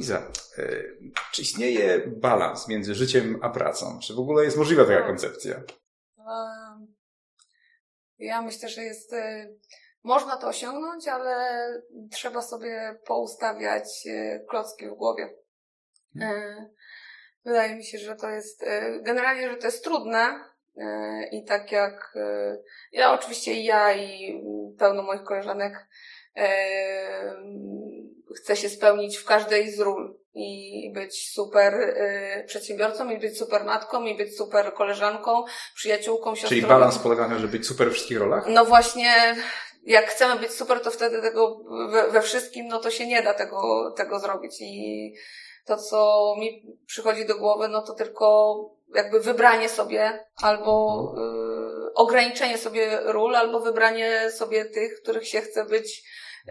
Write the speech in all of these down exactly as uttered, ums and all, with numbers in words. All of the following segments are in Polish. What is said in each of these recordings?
Iza, czy istnieje balans między życiem a pracą? Czy w ogóle jest możliwa taka koncepcja? Ja myślę, że jest... Można to osiągnąć, ale trzeba sobie poustawiać klocki w głowie. Hmm. Wydaje mi się, że to jest... Generalnie, że to jest trudne i tak jak... Ja oczywiście i ja i pełno moich koleżanek chcę się spełnić w każdej z ról i być super y, przedsiębiorcą, i być super matką, i być super koleżanką, przyjaciółką, siostrą. Czyli balans polega na tym, żeby być super we wszystkich rolach? No właśnie, jak chcemy być super, to wtedy tego we, we wszystkim, no to się nie da tego, tego zrobić. I to, co mi przychodzi do głowy, no to tylko jakby wybranie sobie albo y, ograniczenie sobie ról, albo wybranie sobie tych, których się chce być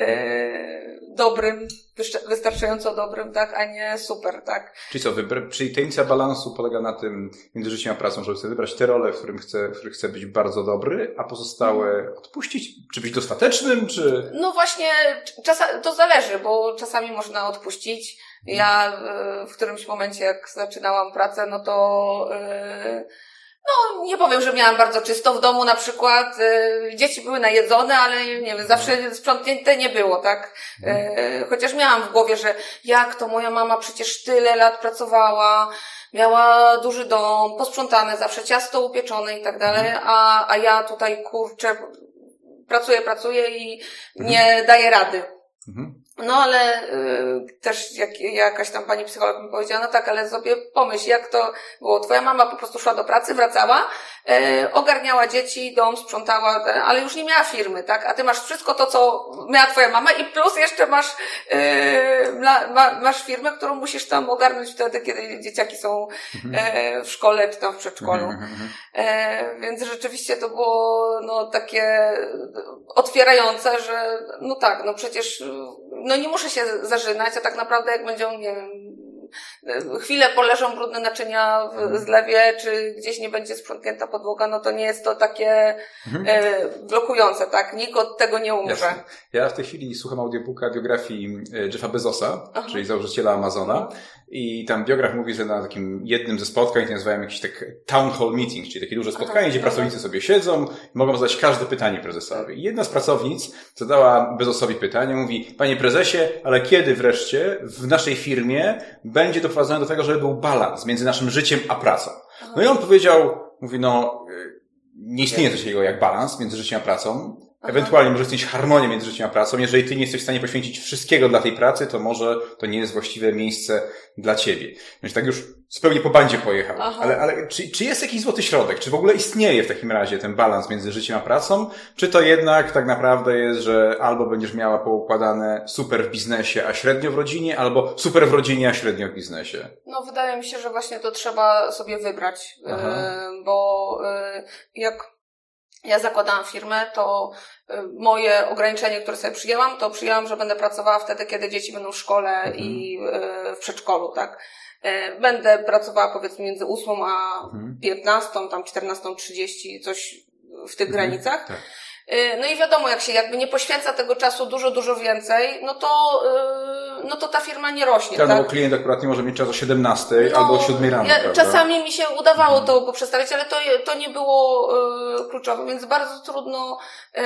Yy, dobrym, wystarczająco dobrym, tak, a nie super, tak. Czyli co, wybra- czyli tajemnica balansu polega na tym między życiem a pracą, żeby sobie wybrać te role, w którym chcę, w których chcę być bardzo dobry, a pozostałe odpuścić? Czy być dostatecznym, czy... No właśnie, czasa- to zależy, bo czasami można odpuścić. Ja w którymś momencie, jak zaczynałam pracę, no to yy, no, nie powiem, że miałam bardzo czysto w domu na przykład. Dzieci były najedzone, ale nie wiem, zawsze sprzątnięte nie było, tak? Chociaż miałam w głowie, że jak to moja mama przecież tyle lat pracowała, miała duży dom, posprzątane zawsze, ciasto upieczone i tak dalej, a, a ja tutaj kurczę, pracuję, pracuję i nie daję rady. Mhm. No ale y, też jak, jakaś tam pani psycholog mi powiedziała, no tak, ale sobie pomyśl, jak to było. Twoja mama po prostu szła do pracy, wracała, y, ogarniała dzieci, dom, sprzątała, ale już nie miała firmy, tak? A ty masz wszystko to, co miała twoja mama i plus jeszcze masz, y, ma, masz firmę, którą musisz tam ogarnąć wtedy, kiedy dzieciaki są y, w szkole czy tam w przedszkolu. Y, więc rzeczywiście to było no takie otwierające, że no tak, no przecież no nie muszę się zażynać, a tak naprawdę jak będą, nie wiem, chwilę poleżą brudne naczynia w zlewie, czy gdzieś nie będzie sprzątnięta podłoga, no to nie jest to takie mhm. e, blokujące, tak? Nikt od tego nie umrze. Jasne. Ja w tej chwili słucham audiobooka biografii Jeffa Bezosa, Aha. czyli założyciela Amazona, i tam biograf mówi, że na takim jednym ze spotkań, to nazywają jakiś tak town hall meeting, czyli takie duże spotkanie, Aha, gdzie pracownicy sobie siedzą i mogą zadać każde pytanie prezesowi. I jedna z pracownic zadała Bezosowi pytanie, mówi: panie prezesie, ale kiedy wreszcie w naszej firmie będzie doprowadzone do tego, żeby był balans między naszym życiem a pracą? Aha. No i on powiedział, mówi, no nie istnieje coś takiego jak balans między życiem a pracą. Ewentualnie Aha. może istnieć harmonia między życiem a pracą. Jeżeli ty nie jesteś w stanie poświęcić wszystkiego dla tej pracy, to może to nie jest właściwe miejsce dla ciebie. Więc tak już zupełnie po bandzie pojechał. Aha. Ale, ale czy, czy jest jakiś złoty środek? Czy w ogóle istnieje w takim razie ten balans między życiem a pracą? Czy to jednak tak naprawdę jest, że albo będziesz miała poukładane super w biznesie, a średnio w rodzinie, albo super w rodzinie, a średnio w biznesie? No wydaje mi się, że właśnie to trzeba sobie wybrać. Yy, bo yy, jak ja zakładałam firmę, to moje ograniczenie, które sobie przyjęłam, to przyjęłam, że będę pracowała wtedy, kiedy dzieci będą w szkole mhm. i w przedszkolu, tak? Będę pracowała powiedzmy między ósmą a mhm. piętnastą, tam czternastą trzydzieści, coś w tych mhm. granicach. Tak. No i wiadomo, jak się jakby nie poświęca tego czasu dużo, dużo więcej, no to, no to ta firma nie rośnie. Tak, tak? No bo klient akurat nie może mieć czas o siedemnastej no, albo o siódmej rano. Ja, czasami mi się udawało mhm. to poprzestawiać, ale to, to nie było y, kluczowe, więc bardzo trudno, y,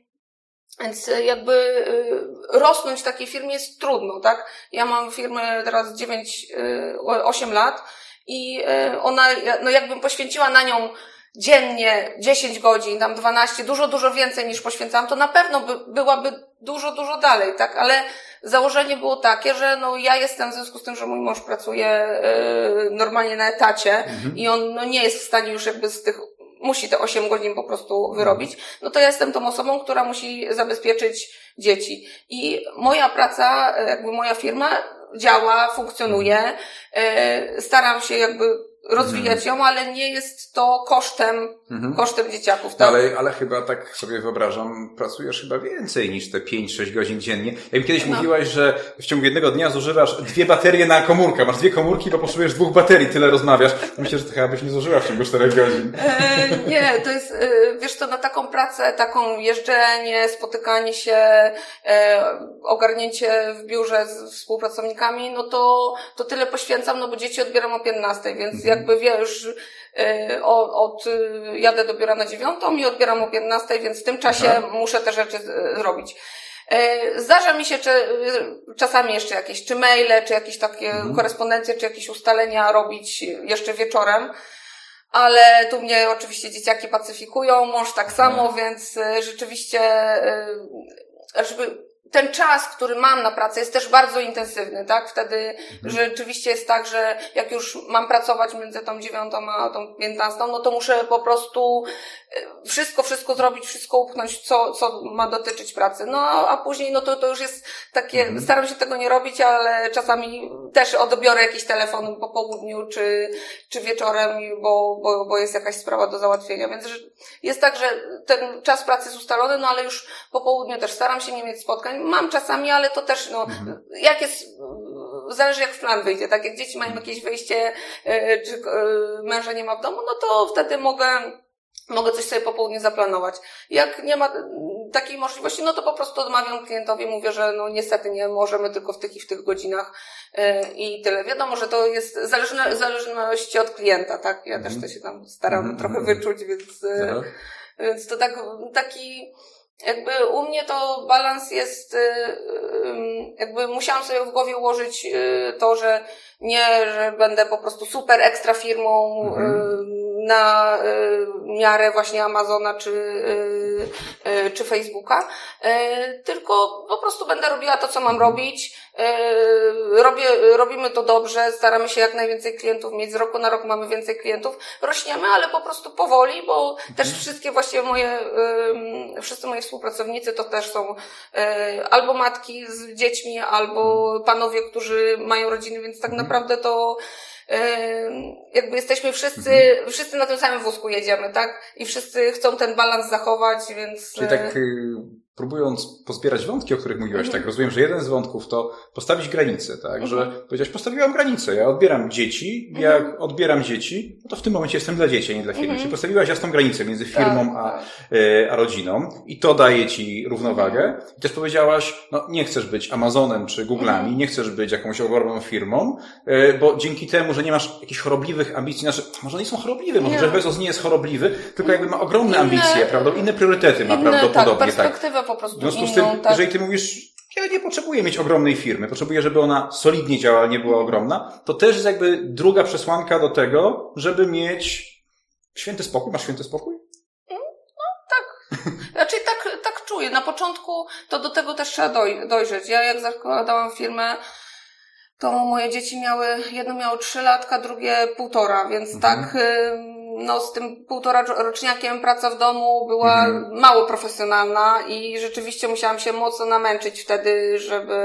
więc jakby y, rosnąć w takiej firmie jest trudno, tak? Ja mam firmę teraz dziewięć, osiem lat i y, ona, no jakbym poświęciła na nią dziennie dziesięć godzin, tam dwanaście, dużo, dużo więcej niż poświęcałam, to na pewno by, byłaby dużo, dużo dalej, tak? Ale założenie było takie, że no ja jestem w związku z tym, że mój mąż pracuje yy, normalnie na etacie mhm. i on no nie jest w stanie już jakby z tych, musi te osiem godzin po prostu wyrobić, no to ja jestem tą osobą, która musi zabezpieczyć dzieci. I moja praca, jakby moja firma działa, funkcjonuje, yy, staram się jakby rozwijać mhm. ją, ale nie jest to kosztem, mhm. kosztem dzieciaków. Tak? Ale, ale chyba tak sobie wyobrażam, pracujesz chyba więcej niż te pięć sześć godzin dziennie. Ja mi kiedyś no. mówiłaś, że w ciągu jednego dnia zużywasz dwie baterie na komórkę. Masz dwie komórki, bo potrzebujesz dwóch baterii, tyle rozmawiasz. Myślę, że to chyba byś nie zużyła w ciągu czterech godzin. E, nie, to jest, e, wiesz co, na taką pracę, taką jeżdżenie, spotykanie się, e, ogarnięcie w biurze z współpracownikami, no to, to tyle poświęcam, no bo dzieci odbieram o piętnastej, więc mhm. jakby wiesz, e, od, od, jadę do biura na dziewiątą i odbieram o piętnastej, więc w tym czasie Aha. muszę te rzeczy zrobić. Zdarza mi się, czy czasami jeszcze jakieś, czy maile, czy jakieś takie mhm. korespondencje, czy jakieś ustalenia robić jeszcze wieczorem. Ale tu mnie oczywiście dzieciaki pacyfikują, mąż tak samo, więc rzeczywiście, żeby ten czas, który mam na pracę, jest też bardzo intensywny, tak? Wtedy mhm. rzeczywiście jest tak, że jak już mam pracować między tą dziewiątą a tą piętnastą, no to muszę po prostu wszystko, wszystko zrobić, wszystko upchnąć, co, co ma dotyczyć pracy. No, a później, no to, to już jest takie, mhm. staram się tego nie robić, ale czasami też odbiorę jakiś telefon po południu, czy, czy wieczorem, bo, bo, bo jest jakaś sprawa do załatwienia. Więc jest tak, że ten czas pracy jest ustalony, no ale już po południu też staram się nie mieć spotkań. Mam czasami, ale to też, no, mhm. jak jest, zależy jak w plan wyjdzie, tak? Jak dzieci mają jakieś wyjście, czy męża nie ma w domu, no to wtedy mogę, mogę coś sobie po południu zaplanować. Jak nie ma takiej możliwości, no to po prostu odmawiam klientowi, mówię, że no niestety nie możemy tylko w tych i w tych godzinach i tyle. Wiadomo, że to jest zależne, w zależności od klienta, tak? Ja mhm. też to się tam staram mhm. trochę wyczuć, więc, więc to tak, taki, jakby u mnie to balans jest, jakby musiałam sobie w głowie ułożyć to, że nie, że będę po prostu super ekstra firmą mhm. na miarę właśnie Amazona czy, czy Facebooka, tylko po prostu będę robiła to, co mam robić. Robię, robimy to dobrze, staramy się jak najwięcej klientów mieć, z roku na rok mamy więcej klientów, rośniemy, ale po prostu powoli, bo mhm. też wszystkie właściwie moje, wszyscy moi współpracownicy to też są albo matki z dziećmi, albo panowie, którzy mają rodziny, więc tak naprawdę to jakby jesteśmy wszyscy, mhm. wszyscy na tym samym wózku jedziemy, tak? I wszyscy chcą ten balans zachować, więc... Czyli tak próbując pozbierać wątki, o których mówiłaś, mhm. tak, rozumiem, że jeden z wątków to postawić granice, tak, mhm. że powiedziałaś, postawiłam granicę, ja odbieram dzieci, mhm. jak odbieram dzieci, no to w tym momencie jestem dla dzieci, a nie dla firmy. Mhm. Czyli postawiłaś jasną granicę między firmą tak, a, tak. a rodziną i to daje ci równowagę. Mhm. I też powiedziałaś, no nie chcesz być Amazonem czy Google'ami, mhm. nie chcesz być jakąś ogromną firmą, bo dzięki temu, że nie masz jakichś chorobliwych ambicji, znaczy, może nie są chorobliwe, może Jeff Bezos nie jest chorobliwy, tylko jakby ma ogromne inne, ambicje, prawda, inne priorytety ma inne, prawdopodobnie, tak. Perspektywę po prostu w związku inną, z tym, tak. jeżeli ty mówisz, ja nie potrzebuję mieć ogromnej firmy, potrzebuję, żeby ona solidnie działała, nie była ogromna, to też jest jakby druga przesłanka do tego, żeby mieć święty spokój. Masz święty spokój? No tak. Znaczy tak, tak czuję. Na początku to do tego też trzeba doj- dojrzeć. Ja jak zakładałam firmę, to moje dzieci miały, jedno miało trzy latka, drugie półtora, więc mhm. tak, no z tym półtora roczniakiem praca w domu była mhm. mało profesjonalna i rzeczywiście musiałam się mocno namęczyć wtedy, żeby,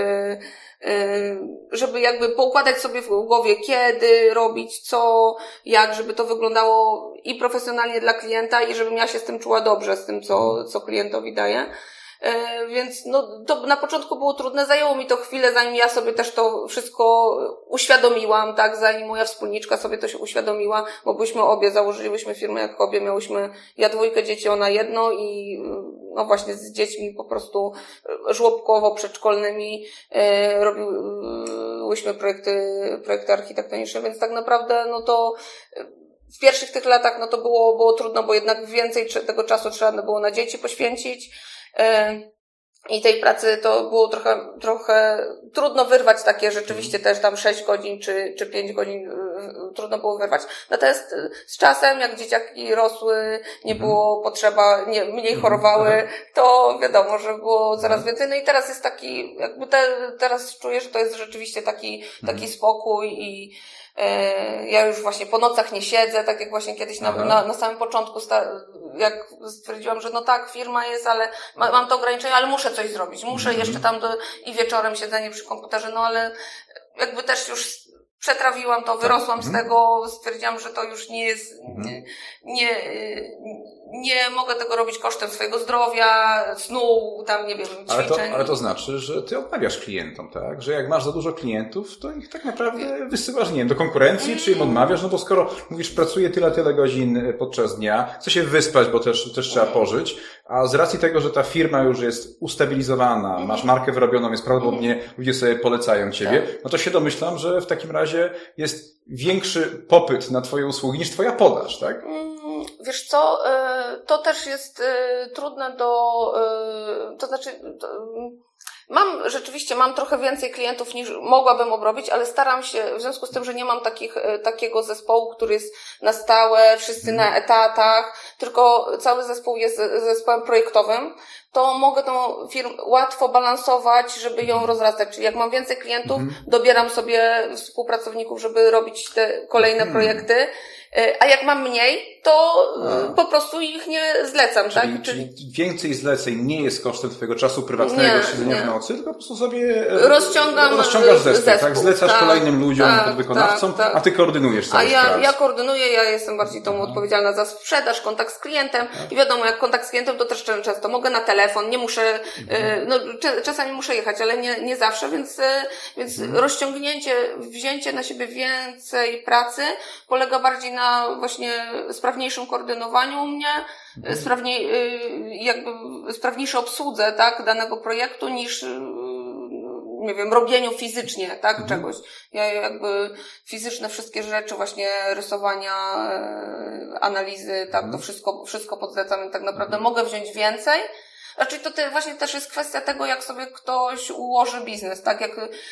żeby jakby poukładać sobie w głowie, kiedy robić, co, jak, żeby to wyglądało i profesjonalnie dla klienta i żebym ja się z tym czuła dobrze, z tym, co, co klientowi daję. Więc no, to na początku było trudne, zajęło mi to chwilę, zanim ja sobie też to wszystko uświadomiłam, tak, zanim moja wspólniczka sobie to się uświadomiła, bo byśmy obie, założyliśmy firmę, jak obie miałyśmy, ja dwójkę dzieci, ona jedno i no właśnie z dziećmi po prostu żłobkowo-przedszkolnymi e, robiłyśmy projekty, projekty architektoniczne, więc tak naprawdę no to w pierwszych tych latach no to było, było trudno, bo jednak więcej tego czasu trzeba było na dzieci poświęcić. I tej pracy to było trochę, trochę trudno wyrwać takie rzeczywiście też tam sześć godzin czy, czy pięć godzin trudno było wyrwać. Natomiast z czasem, jak dzieciaki rosły, nie było potrzeba, nie, mniej chorowały, to wiadomo, że było coraz więcej. No i teraz jest taki, jakby te, teraz czuję, że to jest rzeczywiście taki, taki spokój i ja już właśnie po nocach nie siedzę, tak jak właśnie kiedyś na, na, na samym początku, jak stwierdziłam, że no tak, firma jest, ale ma, mam to ograniczenie, ale muszę coś zrobić. Muszę mm-hmm. jeszcze tam do, i wieczorem siedzenie przy komputerze, no ale jakby też już przetrawiłam to, wyrosłam tak. z tego, stwierdziłam, że to już nie jest, nie, nie, nie mogę tego robić kosztem swojego zdrowia, snu, tam nie wiem, ćwiczeń. Ale to, ale to znaczy, że ty odmawiasz klientom, tak? Że jak masz za dużo klientów, to ich tak naprawdę wysyłasz, nie wiem, do konkurencji, mm. czy im odmawiasz, no bo skoro mówisz, pracuję tyle, tyle godzin podczas dnia, chcę się wyspać, bo też, też trzeba pożyć, a z racji tego, że ta firma już jest ustabilizowana, mm. masz markę wyrobioną, więc prawdopodobnie mm. ludzie sobie polecają ciebie, tak. no to się domyślam, że w takim razie jest większy popyt na twoje usługi niż twoja podaż, tak? Wiesz co, to też jest trudne do, to znaczy, mam, rzeczywiście mam trochę więcej klientów niż mogłabym obrobić, ale staram się, w związku z tym, że nie mam takich, takiego zespołu, który jest na stałe, wszyscy na etatach, tylko cały zespół jest zespołem projektowym, to mogę tą firmę łatwo balansować, żeby ją rozrastać. Czyli jak mam więcej klientów, mhm. dobieram sobie współpracowników, żeby robić te kolejne mhm. projekty, a jak mam mniej, to a. po prostu ich nie zlecam, czyli, tak? Czyli więcej zleceń nie jest kosztem twojego czasu prywatnego, nie, siedzenia nie. w nocy, tylko po prostu sobie rozciągam rozciągasz zespół, zespół tak? Zlecasz tak, kolejnym ludziom, tak, podwykonawcom, tak, tak. a ty koordynujesz cały A ja, prac. ja koordynuję, ja jestem bardziej tą odpowiedzialna za sprzedaż, kontakt z klientem tak. i wiadomo, jak kontakt z klientem, to też często mogę na telefon, nie muszę, mhm. no czasami muszę jechać, ale nie, nie zawsze, więc, więc mhm. rozciągnięcie, wzięcie na siebie więcej pracy polega bardziej na właśnie sprawniejszym koordynowaniu u mnie, mhm. sprawniej, jakby sprawniejszej obsłudze, tak, danego projektu niż, nie wiem, robieniu fizycznie, tak, mhm. czegoś. Ja jakby fizyczne wszystkie rzeczy, właśnie rysowania, analizy, tak, mhm. to wszystko, wszystko podzlecam i tak naprawdę mhm. mogę wziąć więcej. Znaczy to te, właśnie też jest kwestia tego, jak sobie ktoś ułoży biznes, tak, jak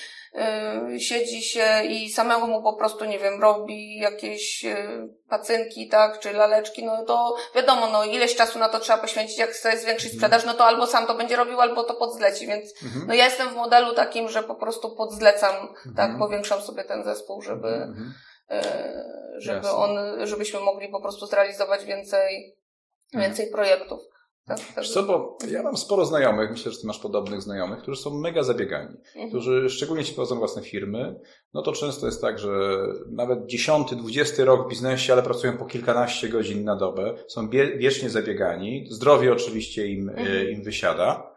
Yy, siedzi się i samemu mu po prostu, nie wiem, robi jakieś yy, pacynki, tak, czy laleczki, no to wiadomo, no ileś czasu na to trzeba poświęcić, jak chce zwiększyć sprzedaż, no to albo sam to będzie robił, albo to podzleci, więc mhm. no ja jestem w modelu takim, że po prostu podzlecam, mhm. tak, powiększam sobie ten zespół, żeby, mhm. yy, żeby Jasne. on, żebyśmy mogli po prostu zrealizować więcej, mhm. więcej projektów. Tak, tak. Co, bo ja mam sporo znajomych, myślę, że ty masz podobnych znajomych, którzy są mega zabiegani, mhm. którzy szczególnie ci prowadzą własne firmy, no to często jest tak, że nawet dziesiąty, dwudziesty rok w biznesie, ale pracują po kilkanaście godzin na dobę, są bie- wiecznie zabiegani, zdrowie oczywiście im, mhm. im wysiada.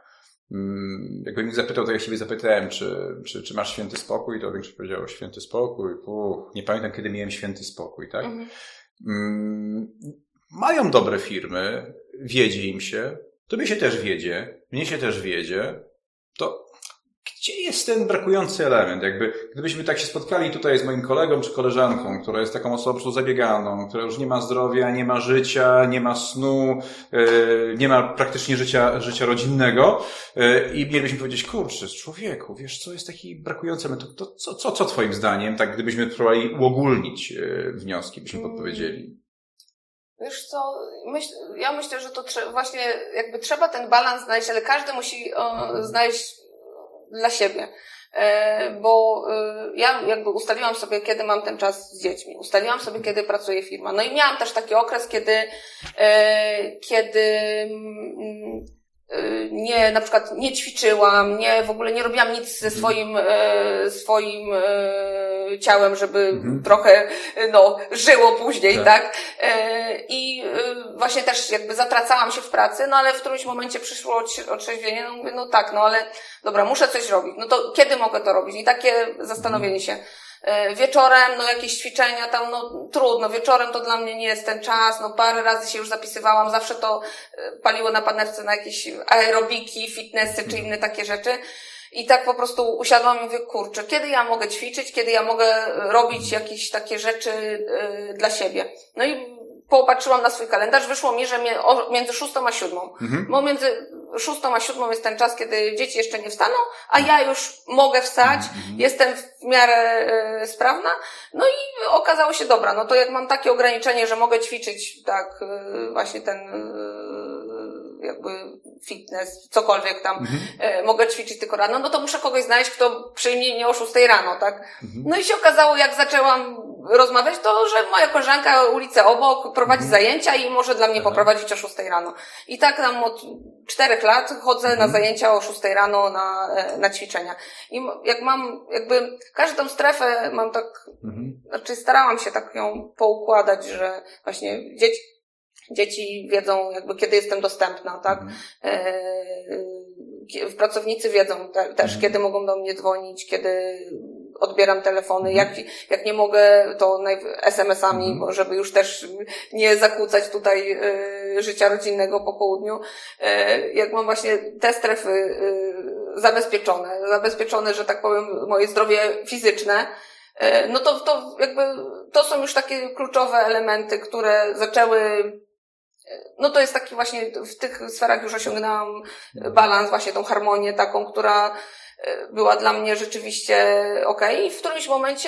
Jakbym ich zapytał, to ja siebie zapytałem, czy, czy, czy masz święty spokój, to większość powiedział święty spokój, Uch, nie pamiętam, kiedy miałem święty spokój, tak? Mhm. Mm, mają dobre firmy, wiedzie im się, tobie się też wiedzie, mnie się też wiedzie, to gdzie jest ten brakujący element? Jakby, gdybyśmy tak się spotkali tutaj z moim kolegą czy koleżanką, która jest taką osobą po prostu zabieganą, która już nie ma zdrowia, nie ma życia, nie ma snu, yy, nie ma praktycznie życia, życia rodzinnego yy, i mielibyśmy powiedzieć, kurczę, człowieku, wiesz, co jest taki brakujący element? To, to co, co, co twoim zdaniem, tak gdybyśmy próbowali uogólnić yy, wnioski, byśmy podpowiedzieli? Wiesz co, myśl, ja myślę, że to trze- właśnie jakby trzeba ten balans znaleźć, ale każdy musi o, znaleźć dla siebie. E, bo e, ja jakby ustaliłam sobie, kiedy mam ten czas z dziećmi. Ustaliłam sobie, kiedy pracuje firma. No i miałam też taki okres, kiedy, e, kiedy mm, nie, na przykład nie ćwiczyłam, nie, w ogóle nie robiłam nic ze swoim, e, swoim e, ciałem, żeby mhm. trochę, no, żyło później, tak? tak? E, I e, właśnie też jakby zatracałam się w pracy, no ale w którymś momencie przyszło otrzeźwienie, no mówię, no tak, no ale dobra, muszę coś robić. No to kiedy mogę to robić? I takie zastanowienie się. Wieczorem, no jakieś ćwiczenia tam, no trudno, wieczorem to dla mnie nie jest ten czas, no parę razy się już zapisywałam, zawsze to paliło na panewce na jakieś aerobiki, fitnessy czy inne takie rzeczy i tak po prostu usiadłam i mówię, kurczę, kiedy ja mogę ćwiczyć, kiedy ja mogę robić jakieś takie rzeczy yy, dla siebie. No i popatrzyłam na swój kalendarz, wyszło mi, że między szóstą a siódmą, mhm. bo między szóstą a siódmą jest ten czas, kiedy dzieci jeszcze nie wstaną, a ja już mogę wstać, mhm. jestem w miarę y, sprawna, no i okazało się, dobra, no to jak mam takie ograniczenie, że mogę ćwiczyć tak y, właśnie ten y, jakby fitness, cokolwiek tam, mhm. y, mogę ćwiczyć tylko rano, no to muszę kogoś znaleźć, kto przyjmie mnie o szóstej rano, tak? Mhm. No i się okazało, jak zaczęłam rozmawiać, to że moja koleżanka ulicę obok prowadzi Mhm. zajęcia i może dla mnie Aha. poprowadzić o szóstej rano. I tak tam od czterech lat chodzę Mhm. na zajęcia o szóstej rano na, na ćwiczenia. I jak mam jakby każdą strefę mam tak, Mhm. znaczy starałam się tak ją poukładać, że właśnie dzieci, dzieci wiedzą jakby kiedy jestem dostępna, tak? Mhm. E, pracownicy wiedzą te, też, Mhm. kiedy mogą do mnie dzwonić, kiedy odbieram telefony, Mhm. jak, jak nie mogę, to es em esami, Mhm. bo żeby już też nie zakłócać tutaj e, życia rodzinnego po południu. E, jak mam właśnie te strefy e, zabezpieczone, zabezpieczone, że tak powiem, moje zdrowie fizyczne, e, no to, to jakby to są już takie kluczowe elementy, które zaczęły. No to jest taki właśnie, w tych sferach już osiągnęłam balans, właśnie tą harmonię taką, która była dla mnie rzeczywiście okej. Okay. I w którymś momencie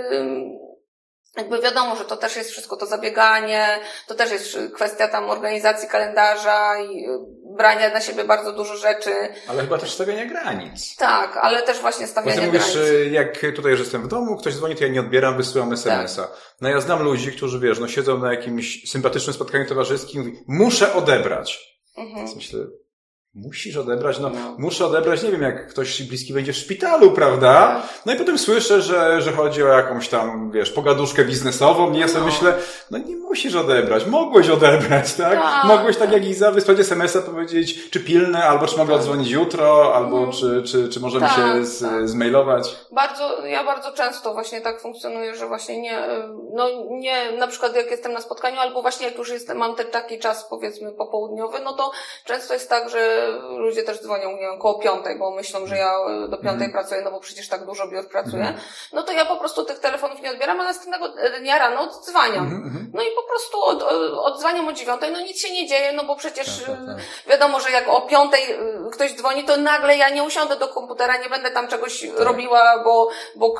jakby wiadomo, że to też jest wszystko to zabieganie, to też jest kwestia tam organizacji kalendarza i brania na siebie bardzo dużo rzeczy. Ale chyba też stawiania granic. Tak, ale też właśnie stawiania granic. Bo ty mówisz, granic. jak tutaj już jestem w domu, ktoś dzwoni, to ja nie odbieram, wysyłam es em esa. Tak. No ja znam ludzi, którzy wiesz, no siedzą na jakimś sympatycznym spotkaniu towarzyskim i mówi, muszę odebrać. Mhm. Myślę, musisz odebrać, no, no muszę odebrać, nie wiem, jak ktoś bliski będzie w szpitalu, prawda? No i potem słyszę, że, że chodzi o jakąś tam, wiesz, pogaduszkę biznesową i ja sobie no. myślę, no nie musisz odebrać, mogłeś odebrać, tak? No. Mogłeś tak jak Iza wysłać es em esa, powiedzieć, czy pilne, albo czy mogę odzwonić jutro, albo no. czy, czy, czy możemy tak, się z, tak. zmailować. Bardzo, ja bardzo często właśnie tak funkcjonuję, że właśnie nie, no nie, na przykład jak jestem na spotkaniu, albo właśnie jak już jestem, mam ten taki czas, powiedzmy, popołudniowy, no to często jest tak, że ludzie też dzwonią, nie wiem, koło piątej, bo myślą, że ja do piątej mm. pracuję, no bo przecież tak dużo biur pracuję. Mm. No to ja po prostu tych telefonów nie odbieram, a następnego dnia rano odzwaniam. Mm-hmm. No i po prostu od, odzwaniam o dziewiątej, no nic się nie dzieje, no bo przecież tak, tak, tak. wiadomo, że jak o piątej ktoś dzwoni, to nagle ja nie usiądę do komputera, nie będę tam czegoś tak. robiła, bo, bo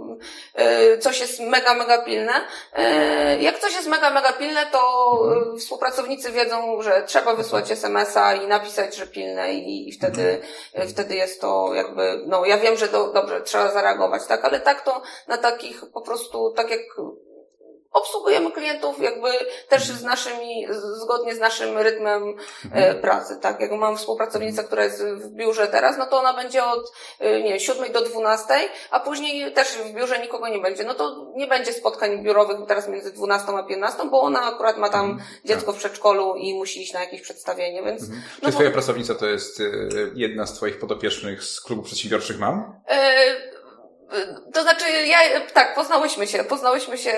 coś jest mega, mega pilne. Jak coś jest mega, mega pilne, to mhm. współpracownicy wiedzą, że trzeba wysłać es em esa i napisać, że pilne i, i wtedy, mhm. wtedy jest to jakby, no ja wiem, że do, dobrze, trzeba zareagować, tak, ale tak to na takich po prostu, tak jak obsługujemy klientów jakby też z naszymi, zgodnie z naszym rytmem mhm. e, pracy, tak? Jak mam współpracownicę, która jest w biurze teraz, no to ona będzie od, nie wiem, siódmej do dwunastej, a później też w biurze nikogo nie będzie. No to nie będzie spotkań biurowych teraz między dwunastą a piętnastą, bo ona akurat ma tam mhm. dziecko w przedszkolu i musi iść na jakieś przedstawienie, więc... Mhm. No Czy twoja bo... pracownica to jest jedna z twoich podopiecznych z klubu przedsiębiorczych mam? E... To znaczy, ja, tak, poznałyśmy się, poznałyśmy się,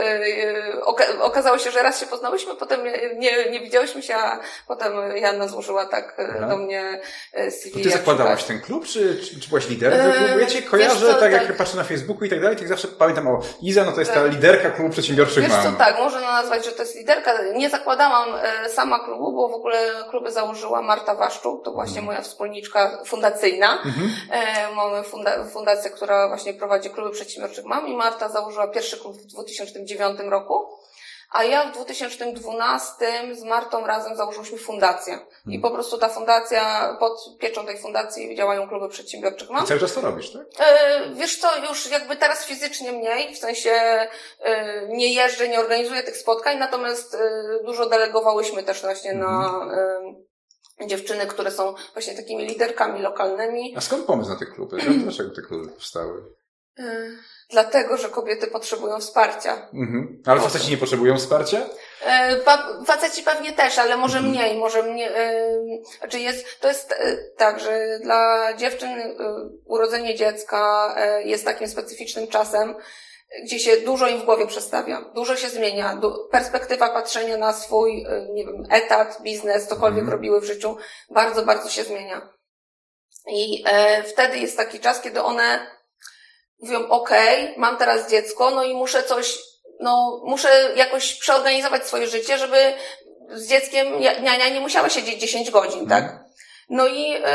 oka- okazało się, że raz się poznałyśmy, potem nie, nie widziałyśmy się, a potem Joanna złożyła tak Aha. do mnie C V. To ty zakładałaś ten klub, czy, czy, czy byłaś liderem tego klubu? Ja cię kojarzę, co, tak jak tak. patrzę na Facebooku i tak dalej, tak zawsze pamiętam o Iza, no to jest ta liderka klubu przedsiębiorczych Wiesz mam. co, tak, można nazwać, że to jest liderka. Nie zakładałam sama klubu, bo w ogóle kluby założyła Marta Waszczuk, to właśnie hmm. moja wspólniczka fundacyjna. Hmm. Mamy funda- fundację, która właśnie prowadzi kluby przedsiębiorczych mam i Marta założyła pierwszy klub w dwa tysiące dziewiątym roku, a ja w dwa tysiące dwunastym z Martą razem założyliśmy fundację. Hmm. I po prostu ta fundacja, pod pieczą tej fundacji działają kluby przedsiębiorczych mam. I cały czas to robisz, tak? E, wiesz co, już jakby teraz fizycznie mniej, w sensie e, nie jeżdżę, nie organizuję tych spotkań, natomiast e, dużo delegowałyśmy też właśnie hmm. na... E, dziewczyny, które są właśnie takimi liderkami lokalnymi. A skąd pomysł na te kluby? Dlaczego te kluby powstały? Yy, dlatego, że kobiety potrzebują wsparcia. Mhm. Ale faceci nie potrzebują wsparcia? Yy, pa, faceci pewnie też, ale może mhm. mniej, może mniej. Yy, znaczy jest, to jest yy, tak, że dla dziewczyn yy, urodzenie dziecka yy, jest takim specyficznym czasem, gdzie się dużo im w głowie przestawia, dużo się zmienia, du- perspektywa patrzenia na swój, nie wiem, etat, biznes, cokolwiek mm. robiły w życiu, bardzo, bardzo się zmienia. I e, wtedy jest taki czas, kiedy one mówią, okej, okay, mam teraz dziecko, no i muszę coś, no muszę jakoś przeorganizować swoje życie, żeby z dzieckiem niania nie musiała siedzieć dziesięć godzin, mm. tak? No i, yy,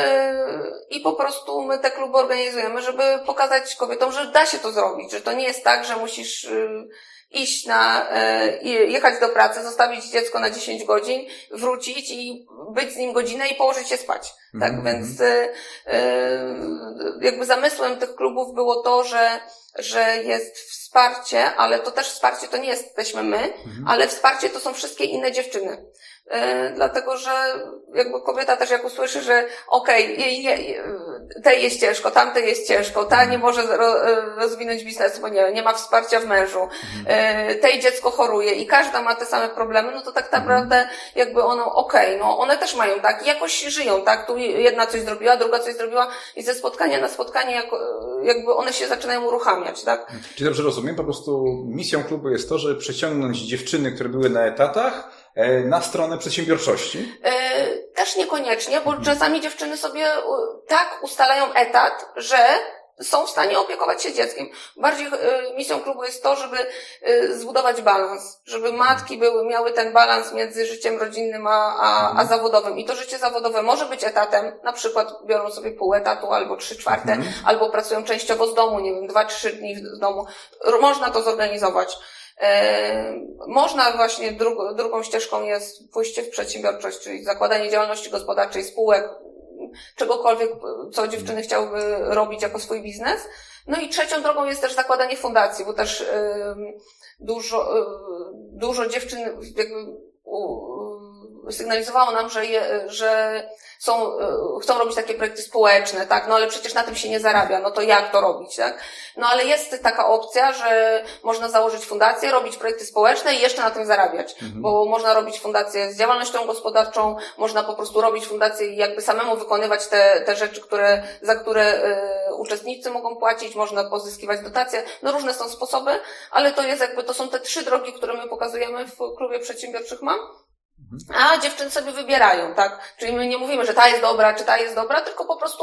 i po prostu my te kluby organizujemy, żeby pokazać kobietom, że da się to zrobić, że to nie jest tak, że musisz yy, iść na, yy, jechać do pracy, zostawić dziecko na dziesięć godzin, wrócić i być z nim godzinę i położyć się spać. Mm-hmm. Tak, więc yy, yy, jakby zamysłem tych klubów było to, że, że jest wsparcie, ale to też wsparcie to nie jesteśmy my, mhm. ale wsparcie to są wszystkie inne dziewczyny. Yy, dlatego, że jakby kobieta też jak usłyszy, że okej, okay, jej nie, tej jest ciężko, tamtej jest ciężko, ta nie może ro, rozwinąć biznesu, bo nie, nie ma wsparcia w mężu, mhm. yy, tej dziecko choruje i każda ma te same problemy, no to tak naprawdę jakby ono, okej, okay, no one też mają tak, jakoś żyją, tak, tu jedna coś zrobiła, druga coś zrobiła i ze spotkania na spotkanie jak, jakby one się zaczynają uruchamiać, tak? Czyli dobrze rozumiem, po prostu misją klubu jest to, żeby przeciągnąć dziewczyny, które były na etatach, na stronę przedsiębiorczości? Yy, też niekoniecznie, bo czasami dziewczyny sobie tak ustalają etat, że są w stanie opiekować się dzieckiem. Bardziej yy, misją klubu jest to, żeby yy, zbudować balans, żeby matki były, miały ten balans między życiem rodzinnym a, a, a zawodowym. I to życie zawodowe może być etatem, na przykład biorą sobie pół etatu albo trzy czwarte, mhm. albo pracują częściowo z domu, nie wiem, dwa, trzy dni z domu. Można to zorganizować. Można właśnie drugą, drugą ścieżką jest pójście w przedsiębiorczość, czyli zakładanie działalności gospodarczej, spółek, czegokolwiek, co dziewczyny chciałyby robić jako swój biznes. No i trzecią drogą jest też zakładanie fundacji, bo też dużo, dużo dziewczyn jakby sygnalizowało nam, że, je, że są, chcą robić takie projekty społeczne, tak, no ale przecież na tym się nie zarabia, no to jak to robić, tak? No ale jest taka opcja, że można założyć fundację, robić projekty społeczne i jeszcze na tym zarabiać, mhm. bo można robić fundację z działalnością gospodarczą, można po prostu robić fundację i jakby samemu wykonywać te, te rzeczy, które, za które y, uczestnicy mogą płacić, można pozyskiwać dotacje, no różne są sposoby, ale to jest jakby, to są te trzy drogi, które my pokazujemy w klubie przedsiębiorczych mam. A dziewczyny sobie wybierają, tak? Czyli my nie mówimy, że ta jest dobra, czy ta jest dobra, tylko po prostu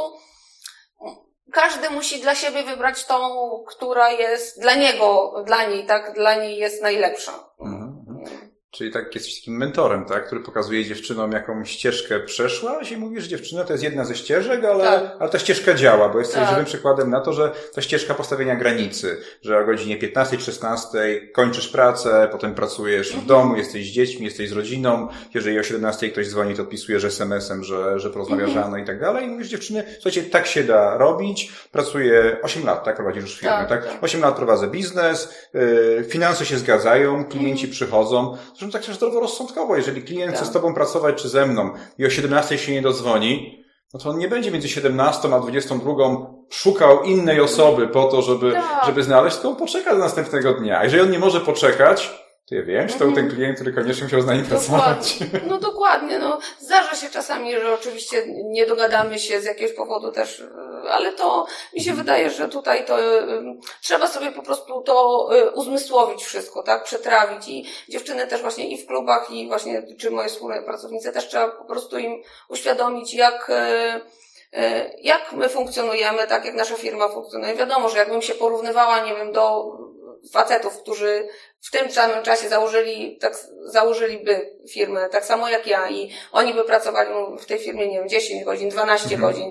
każdy musi dla siebie wybrać tą, która jest dla niego, dla niej, tak? Dla niej jest najlepsza. Mhm. Czyli tak jesteś takim mentorem, tak? Który pokazuje dziewczynom, jaką ścieżkę przeszłaś i mówisz, że dziewczyna to jest jedna ze ścieżek, ale, tak. ale ta ścieżka działa, bo jesteś tak. żywym przykładem na to, że ta ścieżka postawienia granicy, że o godzinie piętnastej, szesnastej kończysz pracę, potem pracujesz w domu, jesteś z dziećmi, jesteś z rodziną, jeżeli o siedemnastej ktoś dzwoni, to odpisujesz es em esem, że, że porozmawiasz rano i tak dalej i mówisz, dziewczyny, słuchajcie, tak się da robić, pracuję osiem lat, tak? Prowadzisz już firmę, tak? tak? osiem lat prowadzę biznes, yy, finanse się zgadzają, klienci mhm. przychodzą. Zresztą tak zdroworozsądkowo, jeżeli klient tak. chce z tobą pracować czy ze mną i o siedemnastej się nie dodzwoni, no to on nie będzie między siedemnastą a dwudziestą drugą szukał innej osoby po to, żeby, tak. żeby znaleźć, tylko on poczeka do następnego dnia. A jeżeli on nie może poczekać, to ja wiem, czy to był ten klient, który koniecznie musiał z nami pracować. No dokładnie, no zdarza się czasami, że oczywiście nie dogadamy się z jakiegoś powodu też, ale to mi się wydaje, że tutaj to trzeba sobie po prostu to uzmysłowić wszystko, tak, przetrawić i dziewczyny też właśnie i w klubach i właśnie, czy moje wspólne pracownice też trzeba po prostu im uświadomić, jak jak my funkcjonujemy, tak jak nasza firma funkcjonuje. Wiadomo, że jakbym się porównywała, nie wiem, do facetów, którzy w tym samym czasie założyli, tak, założyliby firmę, tak samo jak ja i oni by pracowali w tej firmie, nie wiem, dziesięć godzin, dwanaście mhm. godzin,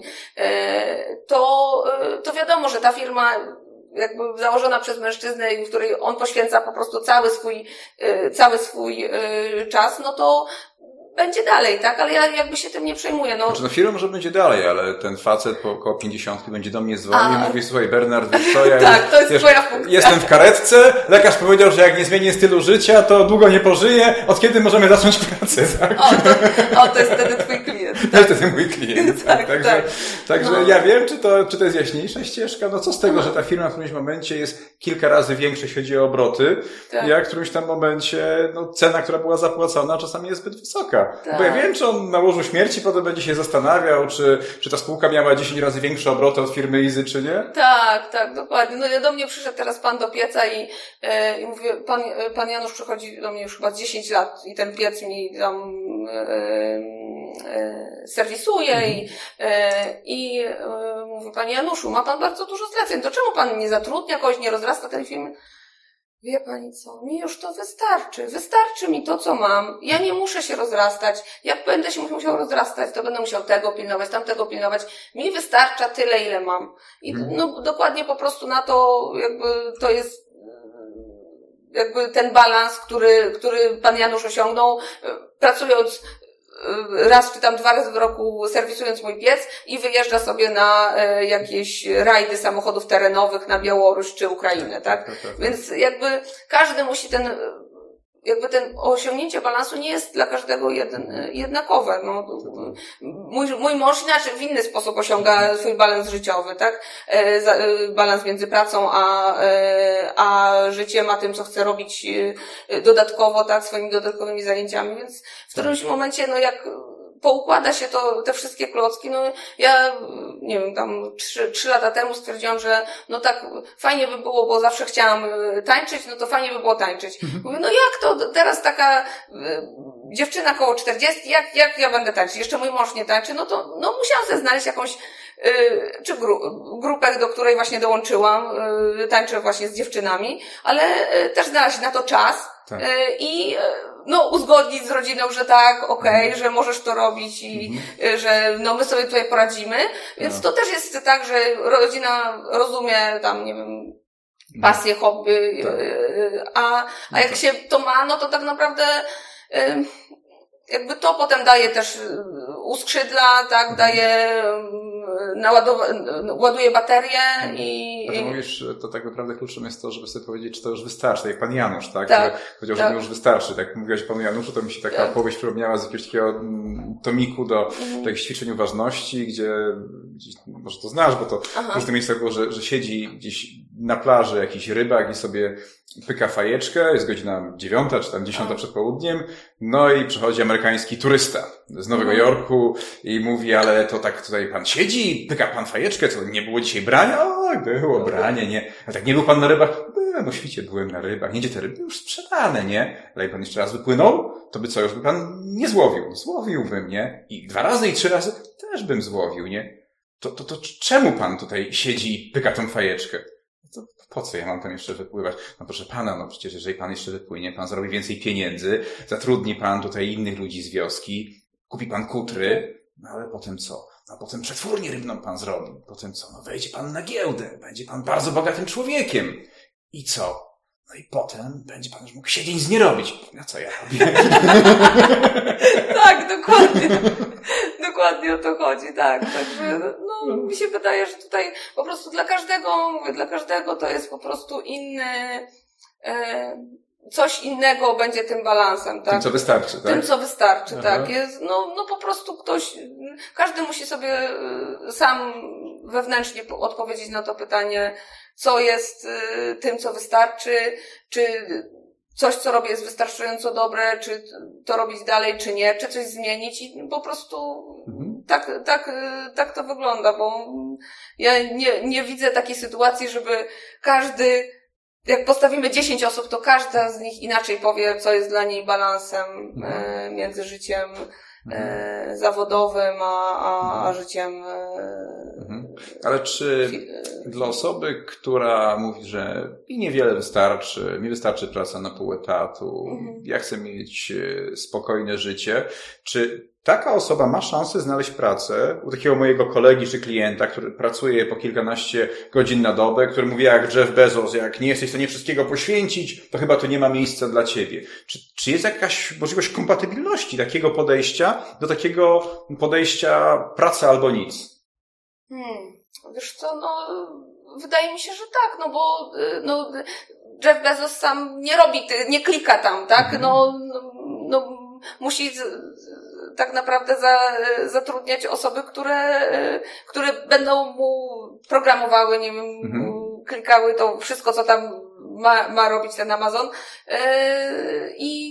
to, to wiadomo, że ta firma jakby założona przez mężczyznę i w której on poświęca po prostu cały swój, cały swój czas, no to będzie dalej, tak? Ale ja jakby się tym nie przejmuję. No, znaczy, no firma może będzie dalej, ale ten facet po około pięćdziesiątki będzie do mnie dzwonił i mówi, słuchaj Bernard, wiesz co, ja tak, to jest wiesz, twoja funkcja. Jestem w karetce, lekarz powiedział, że jak nie zmienię stylu życia, to długo nie pożyję, od kiedy możemy zacząć pracę, tak? O, to, o, to jest wtedy twój klient. Tak? To jest wtedy mój klient, tak? tak także tak. także no. ja wiem, czy to, czy to jest jaśniejsza ścieżka, no co z tego, no. że ta firma w którymś momencie jest kilka razy większa, jeśli chodzi o obroty, tak. jak w którymś tam momencie, no cena, która była zapłacona, czasami jest zbyt wysoka. Tak. Bo ja wiem, czy on na łożu śmierci potem będzie się zastanawiał, czy, czy ta spółka miała dziesięć razy większe obroty od firmy Izy, czy nie? Tak, tak, dokładnie. No do mnie przyszedł teraz pan do pieca i, yy, i mówię, pan, pan Janusz przychodzi do mnie już chyba z dziesięć lat i ten piec mi tam yy, yy, serwisuje mhm. i, yy, i yy, mówi, panie Januszu, ma pan bardzo dużo zleceń, to czemu pan nie zatrudnia kogoś, nie rozrasta tej firmy? Wie pani co, mi już to wystarczy. Wystarczy mi to, co mam. Ja nie muszę się rozrastać. Jak będę się musiał rozrastać, to będę musiał tego pilnować, tamtego pilnować. Mi wystarcza tyle, ile mam. I no, dokładnie po prostu na to jakby to jest jakby ten balans, który, który pan Janusz osiągnął, pracując raz czy tam dwa razy w roku serwisując mój piec i wyjeżdża sobie na jakieś rajdy samochodów terenowych na Białoruś czy Ukrainę, tak? Więc jakby każdy musi ten, jakby ten osiągnięcie balansu nie jest dla każdego jeden, jednakowe. No, mój, mój mąż inaczej w inny sposób osiąga swój balans życiowy, tak? Balans między pracą a, a życiem, a tym, co chce robić dodatkowo, tak? Swoimi dodatkowymi zajęciami, więc w którymś momencie, no jak poukłada się to, te wszystkie klocki, no ja, nie wiem, tam trzy, trzy lata temu stwierdziłam, że no tak fajnie by było, bo zawsze chciałam tańczyć, no to fajnie by było tańczyć. Mówię, no jak to teraz taka y, dziewczyna koło czterdziestki, jak, jak ja będę tańczyć? Jeszcze mój mąż nie tańczy, no to no musiałam sobie znaleźć jakąś y, czy gru, grupę, do której właśnie dołączyłam, y, tańczę właśnie z dziewczynami, ale y, też znaleźć na to czas tak. y, i no uzgodnić z rodziną, że tak, okej, okay, że możesz to robić i mhm. że no my sobie tutaj poradzimy, więc no. to też jest tak, że rodzina rozumie tam, nie wiem, pasję, hobby, tak. a, a jak się to ma, no to tak naprawdę jakby to potem daje też uskrzydla, tak, mhm. daje naładowa- ładuje baterię i... A ty mówisz, to tak naprawdę kluczem jest to, żeby sobie powiedzieć, czy to już wystarczy, tak jak pan Janusz, tak? tak Który powiedział, że tak. to już wystarczy. Tak mówiłaś o panu Januszu, to mi się taka tak. opowieść przypomniała z jakiegoś takiego tomiku do mhm. takich ćwiczeń uważności, gdzie, gdzieś, może to znasz, bo to Aha. w różnych miejscach było, że, że siedzi gdzieś na plaży jakiś rybak i sobie pyka fajeczkę, jest godzina dziewiąta czy tam dziesiąta przed południem, no i przychodzi amerykański turysta z Nowego mm. Jorku i mówi, ale to tak tutaj pan siedzi, pyka pan fajeczkę, co nie było dzisiaj brania? O, było branie, nie. A tak nie był pan na rybach? Byłem, o świcie byłem na rybach. Nie, gdzie te ryby już sprzedane, nie? Ale jak pan jeszcze raz wypłynął, to by co, już by pan nie złowił. Złowiłbym, nie? I dwa razy i trzy razy też bym złowił, nie? To, to, to czemu pan tutaj siedzi i pyka tą fajeczkę? To po co ja mam tam jeszcze wypływać? No proszę pana, no przecież jeżeli pan jeszcze wypłynie, pan zarobi więcej pieniędzy, zatrudni pan tutaj innych ludzi z wioski, kupi pan kutry, no ale potem co? No potem przetwórnię rybną pan zrobi. Potem co? No wejdzie pan na giełdę, będzie pan bardzo bogatym człowiekiem. I co? No i potem będzie pan już mógł siedzieć nic nie robić. No co ja robię? Tak, dokładnie. Dokładnie o to chodzi, tak. Także, no, mi się wydaje, że tutaj po prostu dla każdego, mówię, dla każdego to jest po prostu inny, e, coś innego będzie tym balansem, tak? Tym, co wystarczy, tak? Tym, co wystarczy, Aha. tak. Jest, no, no po prostu ktoś, każdy musi sobie sam wewnętrznie odpowiedzieć na to pytanie, co jest tym, co wystarczy, czy coś, co robię, jest wystarczająco dobre, czy to robić dalej, czy nie, czy coś zmienić i po prostu mhm. tak, tak, tak to wygląda, bo ja nie, nie widzę takiej sytuacji, żeby każdy, jak postawimy dziesięć osób, to każda z nich inaczej powie, co jest dla niej balansem mhm. e, między życiem e, zawodowym, a, a, a życiem e, mhm. Ale czy dla osoby, która mówi, że i niewiele wystarczy, mi wystarczy praca na pół etatu, mhm. ja chcę mieć spokojne życie, czy taka osoba ma szansę znaleźć pracę u takiego mojego kolegi czy klienta, który pracuje po kilkanaście godzin na dobę, który mówi jak Jeff Bezos, jak nie jesteś w stanie wszystkiego poświęcić, to chyba to nie ma miejsca dla ciebie. Czy, czy jest jakaś możliwość kompatybilności takiego podejścia do takiego podejścia praca albo nic? Hmm, wiesz co, no wydaje mi się, że tak, no bo no, Jeff Bezos sam nie robi, nie klika tam, tak? Mhm. No, no, no musi tak naprawdę za, zatrudniać osoby, które, które będą mu programowały, nie wiem, mhm. klikały to wszystko, co tam ma, ma robić ten Amazon. I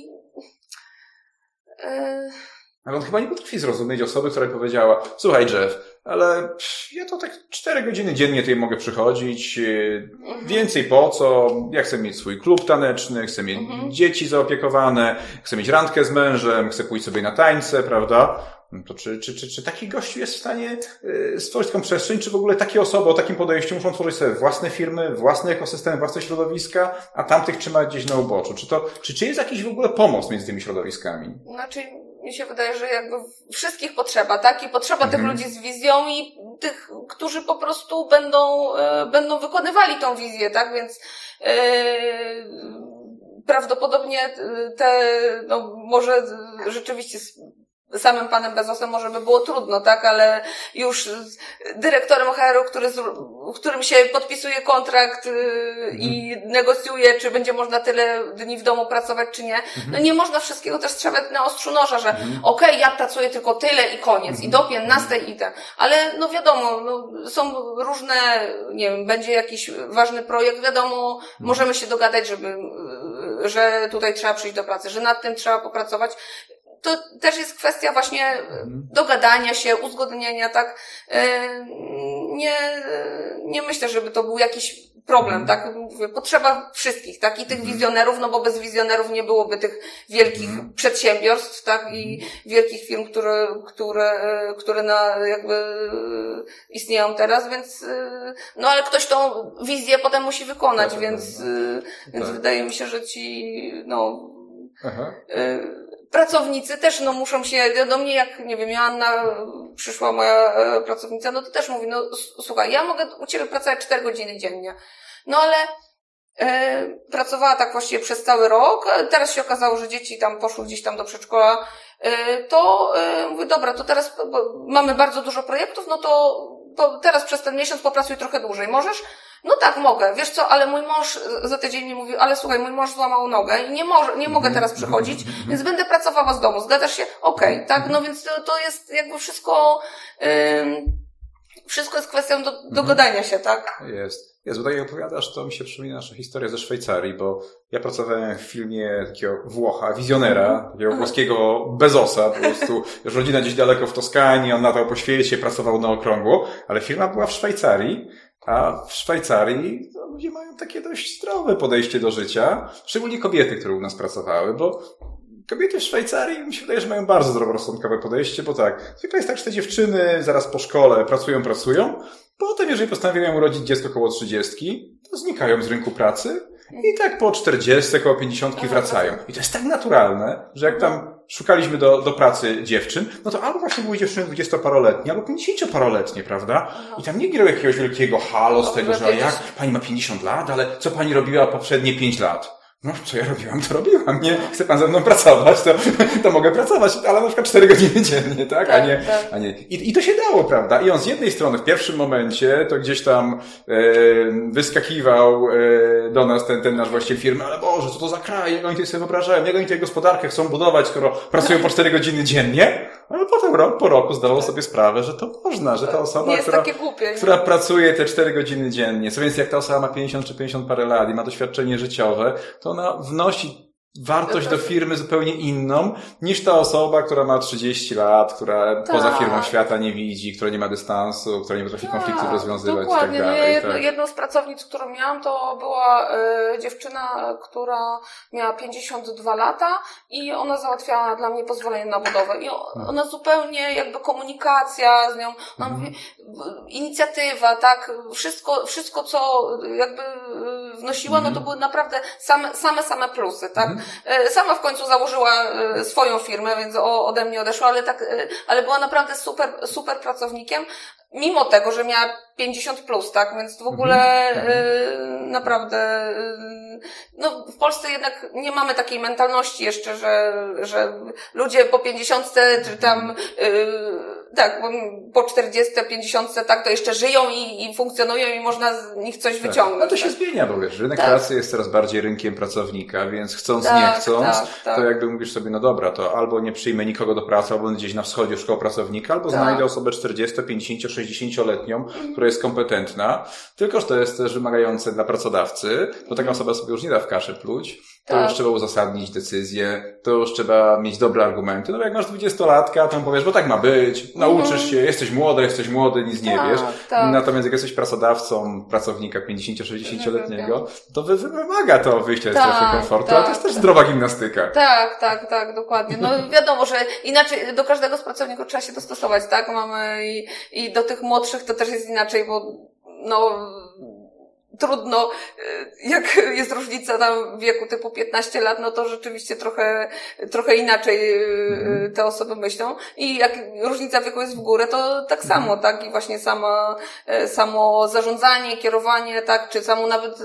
yy, yy, ale on chyba nie potrafi zrozumieć osoby, która powiedziała, słuchaj Jeff, ale ja to tak cztery godziny dziennie tutaj mogę przychodzić, mhm. więcej po co, ja chcę mieć swój klub taneczny, chcę mieć mhm. dzieci zaopiekowane, chcę mieć randkę z mężem, chcę pójść sobie na tańce, prawda? No to czy, czy, czy, czy taki gościu jest w stanie stworzyć taką przestrzeń, czy w ogóle takie osoby o takim podejściu muszą tworzyć sobie własne firmy, własny ekosystem, własne środowiska, a tamtych trzymać gdzieś na uboczu? Czy to, czy, czy jest jakiś w ogóle pomost między tymi środowiskami? Znaczy, mi się wydaje, że jakby wszystkich potrzeba, tak? I potrzeba mhm. tych ludzi z wizją i tych, którzy po prostu będą, e, będą wykonywali tą wizję, tak? Więc e, prawdopodobnie te, no może rzeczywiście samym panem Bezosem może by było trudno, tak, ale już z dyrektorem H R u, który z, którym się podpisuje kontrakt yy, i negocjuje, czy będzie można tyle dni w domu pracować, czy nie. No nie można wszystkiego też strzelać na ostrzu noża, że okej, okay, ja pracuję tylko tyle i koniec, i do piętnastej i ten. Ale no wiadomo, no, są różne, nie wiem, będzie jakiś ważny projekt, wiadomo, możemy się dogadać, żeby, że tutaj trzeba przyjść do pracy, że nad tym trzeba popracować. To też jest kwestia właśnie dogadania się, uzgodnienia, tak. Nie, nie myślę, żeby to był jakiś problem, tak. Mówię, potrzeba wszystkich, tak. I tych wizjonerów, no bo bez wizjonerów nie byłoby tych wielkich przedsiębiorstw, tak. I wielkich firm, które, które, które na, jakby istnieją teraz, więc, no ale ktoś tą wizję potem musi wykonać, tak, więc, tak. więc tak. Wydaje mi się, że ci, no, Aha. pracownicy też, no, muszą się, do mnie jak, nie wiem, Joanna, przyszła moja pracownica, no to też mówi, no, słuchaj, ja mogę u ciebie pracować cztery godziny dziennie. No ale, e, pracowała tak właściwie przez cały rok, teraz się okazało, że dzieci tam poszły gdzieś tam do przedszkola, e, to, e, mówię, dobra, to teraz mamy bardzo dużo projektów, no to, to teraz przez ten miesiąc popracuj trochę dłużej, możesz? No tak, mogę. Wiesz co, ale mój mąż za tydzień mi mówił, ale słuchaj, mój mąż złamał nogę i nie może, nie mogę teraz przychodzić, więc będę pracowała z domu. Zgadzasz się? Okej, okay, tak? No więc to, to jest jakby wszystko, ym, wszystko jest kwestią do, dogadania się, tak? Jest. Jest, bo tak jak opowiadasz, to mi się przypomina nasza historia ze Szwajcarii, bo ja pracowałem w filmie takiego Włocha, wizjonera, takiego włoskiego Bezosa, po prostu już rodzina gdzieś daleko w Toskanii, on latał po świecie, pracował na okrągło, ale firma była w Szwajcarii. A w Szwajcarii no, ludzie mają takie dość zdrowe podejście do życia, szczególnie kobiety, które u nas pracowały, bo kobiety w Szwajcarii mi się wydaje, że mają bardzo zdroworozsądkowe podejście, bo tak, zwykle jest tak, że te dziewczyny zaraz po szkole pracują, pracują, potem jeżeli postanowią urodzić dziecko koło trzydziestki, to znikają z rynku pracy i tak po czterdziestce, koło pięćdziesiątki wracają. I to jest tak naturalne, że jak tam szukaliśmy do, do pracy dziewczyn, no to albo właśnie były dziewczyny dwudziestoparoletnie, albo pięćdziesięcioparoletnie, prawda? I tam nie grał jakiegoś wielkiego halo z tego, że jak pani ma pięćdziesiąt lat, ale co pani robiła poprzednie pięć lat? No, co ja robiłam, to robiłam, nie? Chce pan ze mną pracować, to, to mogę pracować, ale na przykład cztery godziny dziennie, tak? A nie, a nie. I, i to się dało, prawda? I on z jednej strony w pierwszym momencie to gdzieś tam e, wyskakiwał e, do nas ten, ten nasz właściciel firmy, ale Boże, co to za kraj, jak oni to sobie wyobrażają, jak oni tę gospodarkę chcą budować, skoro pracują po cztery godziny dziennie, ale potem rok po roku zdawał sobie sprawę, że to można, że ta osoba, która, głupie, która pracuje te cztery godziny dziennie, co więc jak ta osoba ma pięćdziesiąt czy pięćdziesiąt parę lat i ma doświadczenie życiowe, to ona wnosi wartość do firmy zupełnie inną niż ta osoba, która ma trzydzieści lat, która tak. poza firmą świata nie widzi, która nie ma dystansu, która nie potrafi tak, konfliktów rozwiązywać dokładnie. i tak dalej. No ja jedno, tak. jedną z pracownic, którą miałam, to była y, dziewczyna, która miała pięćdziesiąt dwa lata i ona załatwiała dla mnie pozwolenie na budowę. I ona hmm. zupełnie jakby komunikacja z nią, ona hmm. mówi, inicjatywa, tak, wszystko, wszystko co jakby wnosiła, hmm. no to były naprawdę same, same, same plusy, tak. Hmm. Sama w końcu założyła swoją firmę, więc ode mnie odeszła, ale tak, ale była naprawdę super, super pracownikiem, mimo tego, że miała pięćdziesiąt plus, tak, więc w ogóle mhm. naprawdę, no w Polsce jednak nie mamy takiej mentalności jeszcze, że, że ludzie po pięćdziesiątce, czy tam, tak, po czterdziestce, pięćdziesiątce, tak, to jeszcze żyją i, i funkcjonują i można z nich coś tak. wyciągnąć. No to się tak. zmienia, bo wiesz, rynek tak. pracy jest coraz bardziej rynkiem pracownika, więc chcąc, tak, nie chcąc, tak, tak. to jakby mówisz sobie, no dobra, to albo nie przyjmę nikogo do pracy, albo gdzieś na wschodzie szkoła pracownika, albo tak. znajdę osobę czterdziesto, pięćdziesiąt, sześćdziesięcioletnią, mm. która jest kompetentna, tylko że to jest też wymagające dla pracodawcy, bo taka osoba sobie już nie da w kaszę pluć, to tak. już trzeba uzasadnić decyzję, to już trzeba mieć dobre argumenty. No jak masz dwudziestolatka, to powiesz, bo tak ma być, nauczysz się, jesteś młody, jesteś młody, nic nie tak, wiesz. Tak. Natomiast jak jesteś pracodawcą pracownika pięćdziesięcio sześćdziesięcioletniego, to wymaga to wyjścia ze strefy komfortu, tak, ale to jest też tak. zdrowa gimnastyka. Tak, tak, tak, dokładnie. No wiadomo, że inaczej do każdego z pracowników trzeba się dostosować, tak? Mamy i, i do tych młodszych to też jest inaczej, bo no trudno, jak jest różnica tam wieku typu piętnaście lat, no to rzeczywiście trochę, trochę inaczej te osoby myślą. I jak różnica wieku jest w górę, to tak samo, tak? I właśnie samo, samo zarządzanie, kierowanie, tak? Czy samo nawet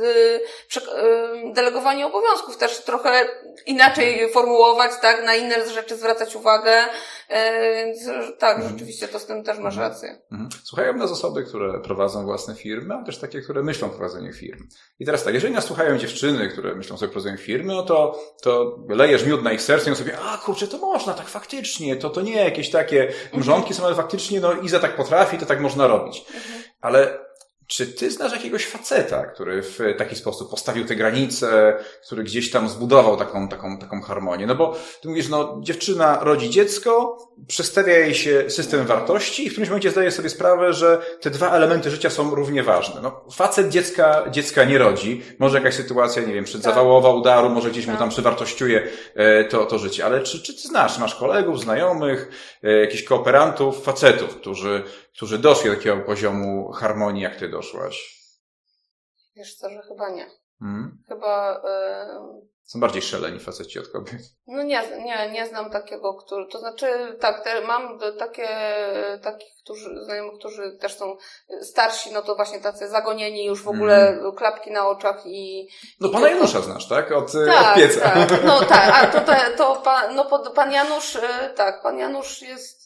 delegowanie obowiązków też trochę inaczej formułować, tak? Na inne rzeczy zwracać uwagę. Więc tak, mhm. rzeczywiście to z tym też masz rację. Mhm. Słuchają nas osoby, które prowadzą własne firmy, a też takie, które myślą o prowadzeniu firm. I teraz tak, jeżeli nas słuchają dziewczyny, które myślą sobie o prowadzeniu firmy, no to, to lejesz miód na ich serce i sobie, a kurczę, to można, tak faktycznie, to, to nie jakieś takie mrzonki są, ale faktycznie, no Iza tak potrafi, to tak można robić. Mhm. Ale czy ty znasz jakiegoś faceta, który w taki sposób postawił te granice, który gdzieś tam zbudował taką, taką, taką harmonię? No bo ty mówisz, no dziewczyna rodzi dziecko, przestawia jej się system wartości i w którymś momencie zdaje sobie sprawę, że te dwa elementy życia są równie ważne. No facet dziecka, dziecka nie rodzi, może jakaś sytuacja, nie wiem, przedzawałowa udaru, może gdzieś mu tam przywartościuje to, to życie, ale czy, czy ty znasz, masz kolegów, znajomych, jakichś kooperantów, facetów, którzy którzy doszli do takiego poziomu harmonii, jak ty doszłaś? Wiesz co, że chyba nie. Hmm? Chyba... Yy... Są bardziej szaleni faceci od kobiet. No nie, nie, nie znam takiego, który... To znaczy, tak, te, mam takie, takich, którzy, znajomych, którzy też są starsi, no to właśnie tacy zagonieni już w ogóle, hmm. klapki na oczach i... No i pana to, Janusza znasz, tak? Od, tak, od pieca. Tak, no tak, a to, to, to pan, no pan Janusz, tak, pan Janusz jest...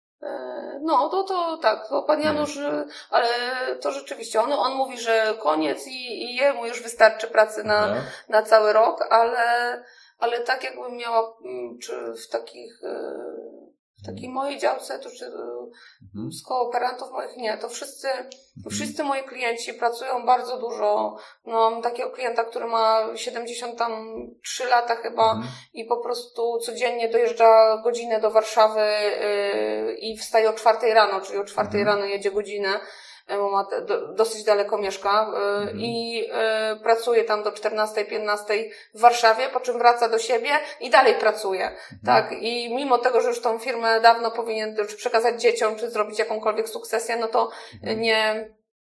No, to, to tak, to pan Janusz, ale to rzeczywiście, on, on mówi, że koniec i, i jemu już wystarczy pracy na, na cały rok, ale, ale tak jakbym miała, czy w takich, w takiej mojej działce, to czy z kooperantów moich, nie, to wszyscy, wszyscy moi klienci pracują bardzo dużo. No, mam takiego klienta, który ma siedemdziesiąt trzy lata chyba mhm. i po prostu codziennie dojeżdża godzinę do Warszawy yy, i wstaje o czwartej rano, czyli o czwartej mhm. rano jedzie godzinę. Ma do, dosyć daleko mieszka yy, mhm. i yy, pracuje tam do czternastej, piętnastej w Warszawie, po czym wraca do siebie i dalej pracuje. Mhm. Tak? I mimo tego, że już tą firmę dawno powinien czy przekazać dzieciom, czy zrobić jakąkolwiek sukcesję, no to mhm. nie,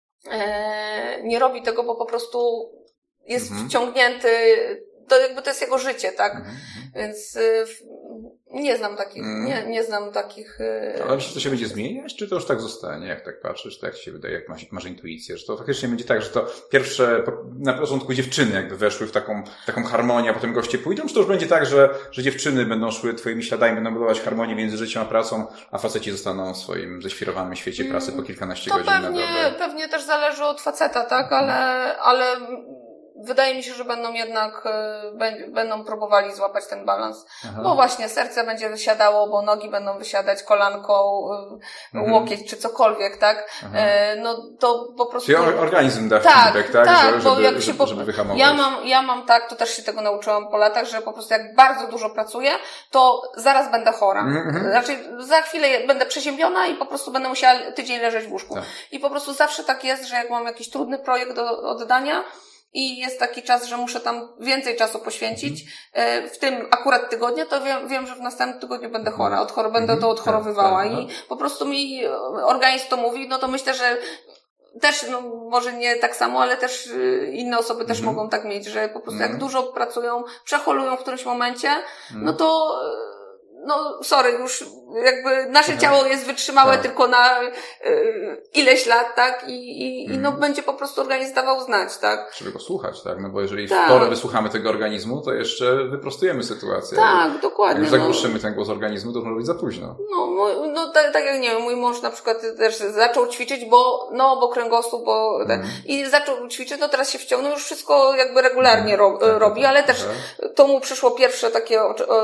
yy, nie robi tego, bo po prostu jest mhm. wciągnięty, to jakby to jest jego życie, tak? Mhm. Więc yy, nie znam takich, mm. nie, nie znam takich... Yy... Ale myślisz, że to się będzie zmieniać, czy to już tak zostanie, jak tak patrzysz, tak się wydaje, jak masz, masz intuicję, że to faktycznie będzie tak, że to pierwsze, na początku dziewczyny jakby weszły w taką, taką harmonię, a potem goście pójdą, czy to już będzie tak, że, że dziewczyny będą szły twoimi śladami, będą budować harmonię między życiem a pracą, a faceci zostaną w swoim ześwirowanym świecie mm. pracy po kilkanaście to godzin pewnie, na dobę? Pewnie też zależy od faceta, tak, ale, ale wydaje mi się, że będą jednak, będą próbowali złapać ten balans. Aha. Bo właśnie serce będzie wysiadało, bo nogi będą wysiadać, kolanką, mhm. łokieć czy cokolwiek, tak? Aha. No to po prostu... Czyli organizm da tak, feedback, tak? Tak, żeby, bo jak żeby, się po... żeby wyhamować. Ja mam, ja mam tak, to też się tego nauczyłam po latach, że po prostu jak bardzo dużo pracuję, to zaraz będę chora. Mhm. Znaczy za chwilę będę przeziębiona i po prostu będę musiała tydzień leżeć w łóżku. Tak. I po prostu zawsze tak jest, że jak mam jakiś trudny projekt do oddania, i jest taki czas, że muszę tam więcej czasu poświęcić, mm. w tym akurat tygodniu, to wiem, wiem, że w następnym tygodniu będę chora, odchor- będę to odchorowywała mm. i po prostu mi organizm to mówi, no to myślę, że też, no może nie tak samo, ale też inne osoby też mm. mogą tak mieć, że po prostu mm. jak dużo pracują, przeholują w którymś momencie, mm. no to no sorry, już jakby nasze Aha. ciało jest wytrzymałe tak. tylko na y, ileś lat, tak? I, i, mm. i no będzie po prostu organizm dawał znać, tak? Trzeba go słuchać, tak? No bo jeżeli tak. w porę wysłuchamy tego organizmu, to jeszcze wyprostujemy sytuację. Tak, dokładnie. Jak już zagłuszymy no. ten głos organizmu, to może być za późno. No, mój, no tak, tak jak nie wiem, mój mąż na przykład też zaczął ćwiczyć, bo no, bo kręgosłup, bo mm. i zaczął ćwiczyć, no teraz się wciągnął, już wszystko jakby regularnie mm. ro, tak, robi, tak, ale tak, też tak. to mu przyszło pierwsze takie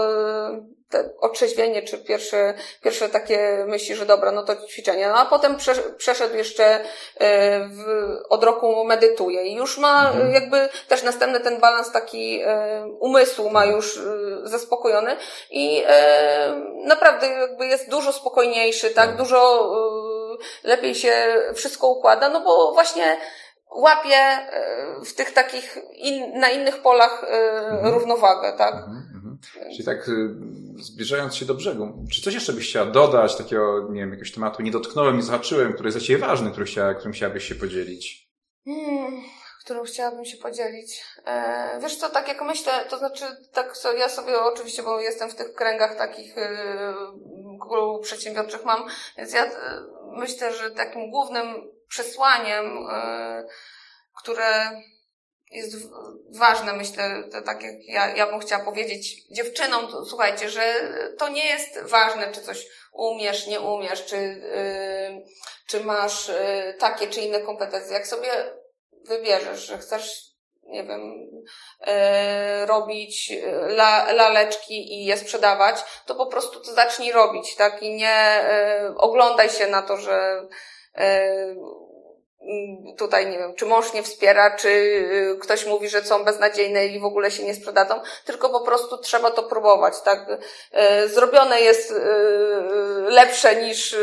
otrzeźwienie, czy pierwsze, pierwsze takie myśli, że dobra, no to ćwiczenie. No a potem przeszedł jeszcze w, od roku medytuje i już ma mhm. jakby też następny ten balans taki umysłu ma już zaspokojony i naprawdę jakby jest dużo spokojniejszy, tak, dużo lepiej się wszystko układa, no bo właśnie łapie w tych takich in, na innych polach mhm. równowagę, tak. Mhm. Czyli tak zbliżając się do brzegu, czy coś jeszcze byś chciała dodać, takiego, nie wiem, jakiegoś tematu nie dotknąłem, nie zahaczyłem, który jest dla Ciebie ważny, który chciała, którym chciałabyś się podzielić? Hmm, którą chciałabym się podzielić. E, wiesz co, tak jak myślę, to znaczy, tak so, ja sobie oczywiście, bo jestem w tych kręgach takich e, klubów przedsiębiorczych mam, więc ja e, myślę, że takim głównym przesłaniem, e, które jest ważne, myślę, to tak jak ja, ja bym chciała powiedzieć dziewczynom, to, słuchajcie, że to nie jest ważne, czy coś umiesz, nie umiesz, czy, yy, czy masz yy, takie czy inne kompetencje. Jak sobie wybierzesz, że chcesz, nie wiem, yy, robić la, laleczki i je sprzedawać, to po prostu to zacznij robić, tak? I nie yy, oglądaj się na to, że yy, tutaj nie wiem, czy mąż nie wspiera, czy ktoś mówi, że są beznadziejne i w ogóle się nie sprzedadzą, tylko po prostu trzeba to próbować, tak? Zrobione jest lepsze niż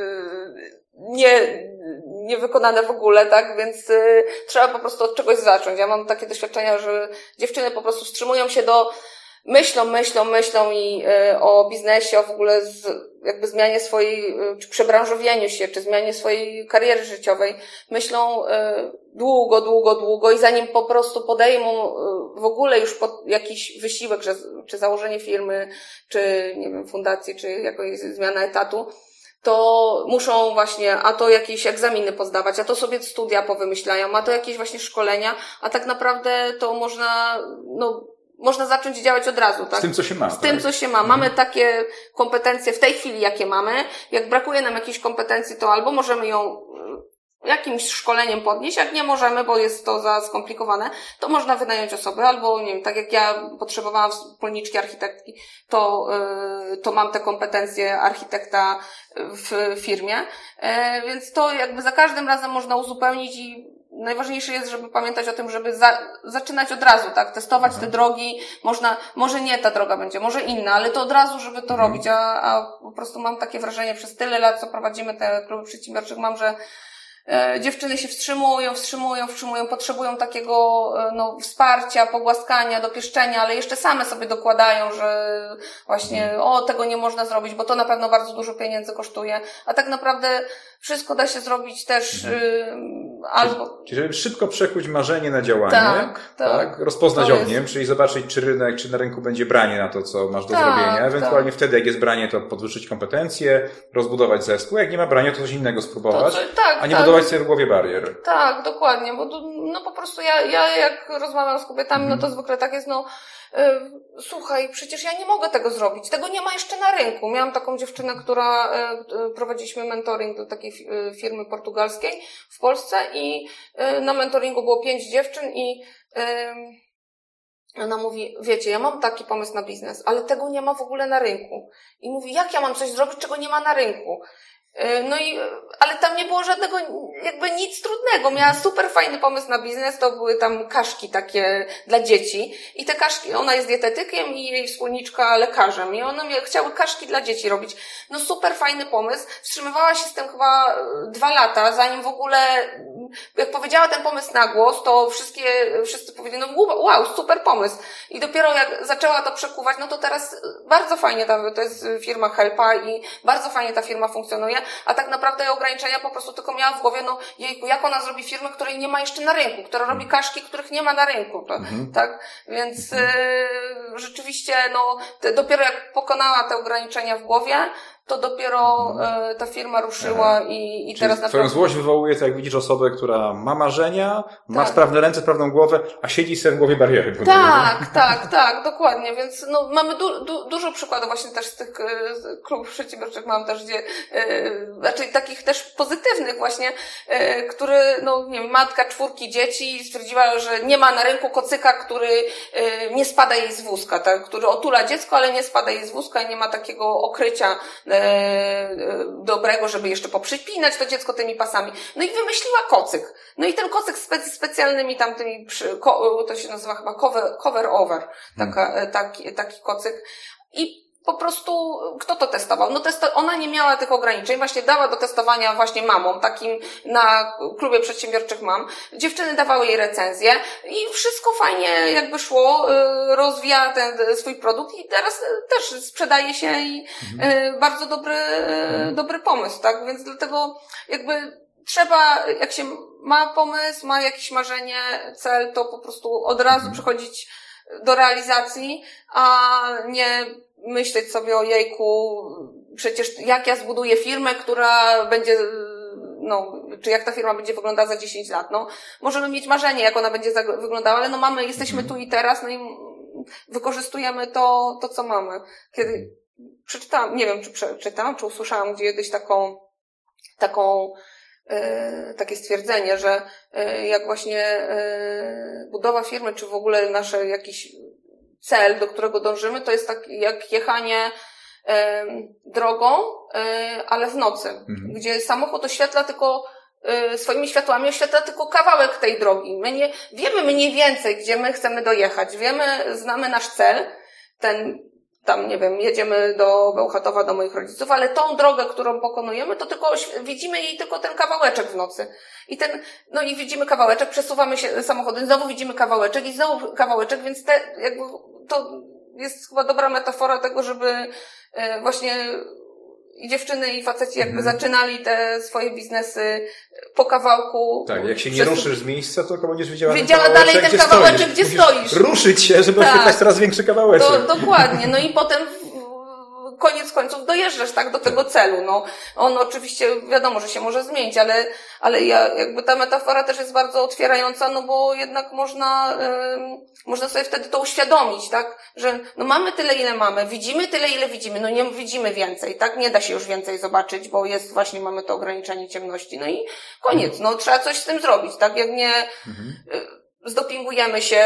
nie, niewykonane w ogóle, tak? Więc trzeba po prostu od czegoś zacząć. Ja mam takie doświadczenia, że dziewczyny po prostu wstrzymują się do myślą, myślą, myślą i y, o biznesie, o w ogóle z, jakby zmianie swojej, y, czy przebranżowieniu się, czy zmianie swojej kariery życiowej. Myślą y, długo, długo, długo i zanim po prostu podejmą y, w ogóle już pod jakiś wysiłek, że, czy założenie firmy, czy nie wiem, fundacji, czy jakaś zmiana etatu, to muszą właśnie, a to jakieś egzaminy pozdawać, a to sobie studia powymyślają, a to jakieś właśnie szkolenia, a tak naprawdę to można, no, można zacząć działać od razu, tak? Z tym, co się ma. Z tym, tak? co się ma. Mamy takie kompetencje w tej chwili, jakie mamy. Jak brakuje nam jakiejś kompetencji, to albo możemy ją jakimś szkoleniem podnieść, jak nie możemy, bo jest to za skomplikowane, to można wynająć osoby, albo nie wiem, tak jak ja potrzebowałam wspólniczki architektki, to, yy, to mam te kompetencje architekta w firmie, yy, więc to jakby za każdym razem można uzupełnić i najważniejsze jest, żeby pamiętać o tym, żeby za, zaczynać od razu, tak? Testować mhm. te drogi. Można, może nie ta droga będzie, może inna, ale to od razu, żeby to mhm. robić, a, a po prostu mam takie wrażenie przez tyle lat, co prowadzimy te kluby przedsiębiorczych, mam, że e, dziewczyny się wstrzymują, wstrzymują, wstrzymują, potrzebują takiego e, no, wsparcia, pogłaskania, dopieszczenia, ale jeszcze same sobie dokładają, że właśnie o, tego nie można zrobić, bo to na pewno bardzo dużo pieniędzy kosztuje, a tak naprawdę wszystko da się zrobić też mhm. y, albo... Czyli żeby szybko przekuć marzenie na działanie, tak, tak. tak? Rozpoznać to ogniem, jest... czyli zobaczyć, czy rynek, czy na rynku będzie branie na to, co masz do tak, zrobienia. Ewentualnie tak. wtedy, jak jest branie, to podwyższyć kompetencje, rozbudować zespół. Jak nie ma brania, to coś innego spróbować, to, tak, a nie tak. budować sobie w głowie barier. Tak, dokładnie, bo no po prostu ja, ja jak rozmawiam z kobietami, mhm. no to zwykle tak jest, no Yy, słuchaj, przecież ja nie mogę tego zrobić. Tego nie ma jeszcze na rynku. Miałam taką dziewczynę, która yy, prowadziliśmy mentoring do takiej yy, firmy portugalskiej w Polsce i yy, na mentoringu było pięć dziewczyn i yy, ona mówi, wiecie, ja mam taki pomysł na biznes, ale tego nie ma w ogóle na rynku. I mówi, jak ja mam coś zrobić, czego nie ma na rynku? No i, ale tam nie było żadnego, jakby nic trudnego. Miała super fajny pomysł na biznes, to były tam kaszki takie dla dzieci i te kaszki, ona jest dietetykiem i jej wspólniczka lekarzem i one chciały kaszki dla dzieci robić. No super fajny pomysł. Wstrzymywała się z tym chyba dwa lata, zanim w ogóle, jak powiedziała ten pomysł na głos, to wszystkie, wszyscy powiedzieli, no wow, super pomysł. I dopiero jak zaczęła to przekuwać, no to teraz bardzo fajnie, ta, to jest firma Helpa i bardzo fajnie ta firma funkcjonuje. A tak naprawdę ograniczenia po prostu tylko miała w głowie, no jejku, jak ona zrobi firmę, której nie ma jeszcze na rynku, która robi kaszki, których nie ma na rynku, to, mhm. tak? Więc mhm. y, rzeczywiście, no, te, dopiero jak pokonała te ograniczenia w głowie, to dopiero mhm. y, ta firma ruszyła i, i teraz naprawdę... Twoją złość wywołuje to, jak widzisz osobę, która ma marzenia, ma tak. sprawne ręce, sprawną głowę, a siedzi sobie w głowie bariery. Tak, tak, tak, dokładnie, więc no, mamy du, du, dużo przykładów właśnie też z tych y, klubów przedsiębiorczych mam też, gdzie y, raczej takich też pozytywnych właśnie, y, który, no nie wiem, matka czwórki dzieci stwierdziła, że nie ma na rynku kocyka, który y, nie spada jej z wózka, tak, który otula dziecko, ale nie spada jej z wózka i nie ma takiego okrycia y, dobrego, żeby jeszcze poprzypinać to dziecko tymi pasami. No i wymyśliła kocyk. No i ten kocyk z specy, specjalnymi tamtymi, przy, ko, to się nazywa chyba cover, cover over, taka, taki, taki kocyk. I po prostu, kto to testował? No testo, ona nie miała tych ograniczeń, właśnie dała do testowania właśnie mamom, takim na klubie przedsiębiorczych mam. Dziewczyny dawały jej recenzje i wszystko fajnie jakby szło, rozwija ten swój produkt i teraz też sprzedaje się i mhm. bardzo dobry, dobry pomysł, tak? Więc dlatego jakby trzeba, jak się ma pomysł, ma jakieś marzenie, cel, to po prostu od razu mhm. przechodzić do realizacji, a nie myśleć sobie o jejku, przecież jak ja zbuduję firmę, która będzie, no, czy jak ta firma będzie wyglądała za dziesięć lat, no. Możemy mieć marzenie, jak ona będzie wyglądała, ale no mamy, jesteśmy tu i teraz, no i wykorzystujemy to, to co mamy. Kiedy przeczytałam, nie wiem, czy przeczytałam, czy usłyszałam gdzieś taką, taką, e, takie stwierdzenie, że e, jak właśnie e, budowa firmy, czy w ogóle nasze jakiś cel, do którego dążymy, to jest tak jak jechanie e, drogą, e, ale w nocy, mhm. gdzie samochód oświetla tylko e, swoimi światłami oświetla tylko kawałek tej drogi. My nie wiemy mniej więcej, gdzie my chcemy dojechać. Wiemy, znamy nasz cel, ten tam, nie wiem, jedziemy do Bełchatowa, do moich rodziców, ale tą drogę, którą pokonujemy, to tylko widzimy jej tylko ten kawałeczek w nocy. I ten, no i widzimy kawałeczek, przesuwamy się samochodem, znowu widzimy kawałeczek i znowu kawałeczek, więc te, jakby, to jest chyba dobra metafora tego, żeby e, właśnie i dziewczyny, i faceci jakby hmm. zaczynali te swoje biznesy po kawałku. Tak, jak się nie ruszysz z miejsca, to tylko będziesz wiedziała, wiedziała ten dalej ten kawałeczek, gdzie stoisz. Ruszyć się, żeby tak. oświetlać coraz większy kawałeczek. To, dokładnie. No i potem koniec końców dojeżdżasz, tak, do tego celu. No, on oczywiście wiadomo, że się może zmienić, ale, ale ja, jakby ta metafora też jest bardzo otwierająca, no bo jednak można, ym, można sobie wtedy to uświadomić, tak, że no mamy tyle, ile mamy, widzimy tyle, ile widzimy, no nie widzimy więcej, tak, nie da się już więcej zobaczyć, bo jest właśnie, mamy to ograniczenie ciemności, no i koniec, no trzeba coś z tym zrobić, tak, jak nie mhm. y, zdopingujemy się,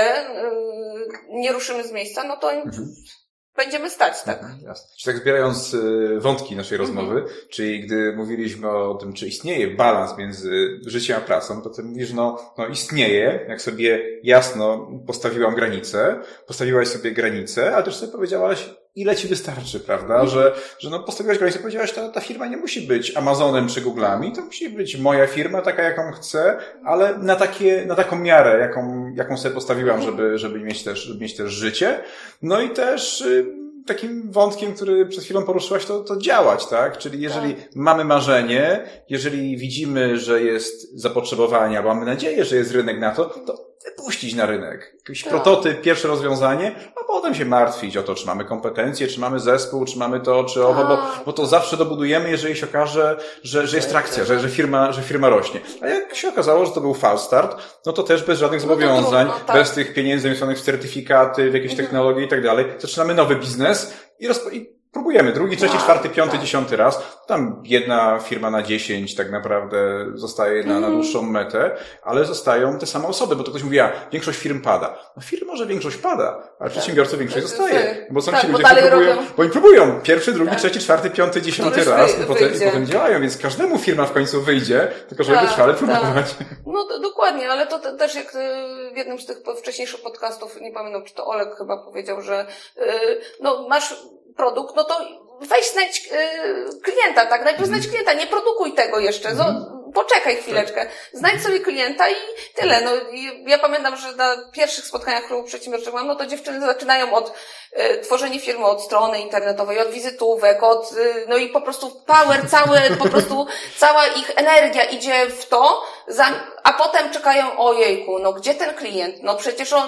y, nie ruszymy z miejsca, no to mhm. będziemy stać, tak? Mhm, jasne. Czyli tak zbierając y, wątki naszej rozmowy, mm-hmm. czyli gdy mówiliśmy o tym, czy istnieje balans między życiem a pracą, to ty mówisz, no, no istnieje, jak sobie jasno postawiłam granicę, postawiłaś sobie granicę, ale też sobie powiedziałaś, ile ci wystarczy, prawda? Mm-hmm. Że, że no postawiłaś granicę, powiedziałaś, ta, ta firma nie musi być Amazonem czy Google'ami, to musi być moja firma, taka jaką chcę, ale na takie, na taką miarę, jaką, jaką sobie postawiłam, mm-hmm. żeby, żeby mieć też, żeby mieć też życie. No i też, y, takim wątkiem, który przed chwilą poruszyłaś, to, to działać, tak? Czyli jeżeli tak. mamy marzenie, jeżeli widzimy, że jest zapotrzebowanie, albo mamy nadzieję, że jest rynek na to, to wypuścić na rynek. Jakiś tak. prototyp, pierwsze rozwiązanie, a potem się martwić o to, czy mamy kompetencje, czy mamy zespół, czy mamy to, czy owo, bo, bo to zawsze dobudujemy, jeżeli się okaże, że, że jest trakcja, że, że firma, że firma rośnie. A jak się okazało, że to był fast start, no to też bez żadnych zobowiązań, no trudno, tak. bez tych pieniędzy zamieszczonych w certyfikaty, w jakieś mhm. technologie i tak dalej, zaczynamy nowy biznes i, rozpo- i próbujemy. Drugi, trzeci, czwarty, piąty, tak. dziesiąty raz. Tam jedna firma na dziesięć tak naprawdę zostaje na, na dłuższą metę, ale zostają te same osoby, bo to ktoś mówi, a większość firm pada. No firm może większość pada, ale przedsiębiorców większość zostaje. Bo są tak, ci bo ludzie, którzy próbują, robią. bo oni próbują pierwszy, drugi, tak. trzeci, czwarty, piąty, dziesiąty wy, raz i potem, i wyjdzie. potem działają, więc każdemu firma w końcu wyjdzie, tylko żeby tak, wytrwale próbować. Tak. No to, dokładnie, ale to te, też jak w jednym z tych wcześniejszych podcastów, nie pamiętam, czy to Olek chyba powiedział, że yy, no masz produkt, no to weź znajdź yy, klienta, tak? Najpierw znajdź klienta, nie produkuj tego jeszcze. Mm-hmm. Poczekaj chwileczkę. Znajdź sobie klienta i tyle. No, i ja pamiętam, że na pierwszych spotkaniach klubu przedsiębiorczych mam, no to dziewczyny zaczynają od y, tworzenia firmy, od strony internetowej, od wizytówek, od, y, no i po prostu power, cały, po prostu cała ich energia idzie w to, za, a potem czekają, ojejku, no gdzie ten klient? No przecież on,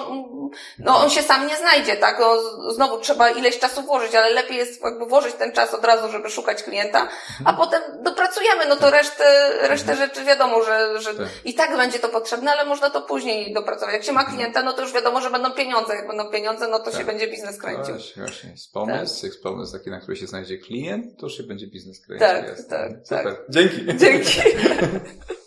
no on się sam nie znajdzie, tak? No, znowu trzeba ileś czasu włożyć, ale lepiej jest jakby włożyć ten czas od razu, żeby szukać klienta, a potem dopracujemy, no to resztę, resztę rzeczy wiadomo, że, że tak. i tak będzie to potrzebne, ale można to później dopracować. Jak się ma klienta, no to już wiadomo, że będą pieniądze. Jak będą pieniądze, no to tak. się będzie biznes kręcił. Właśnie, właśnie. Jest pomysł, tak. jest pomysł taki, na który się znajdzie klient, to już się będzie biznes kręcił. Tak, jasne. tak, super. tak. Dzięki. Dzięki.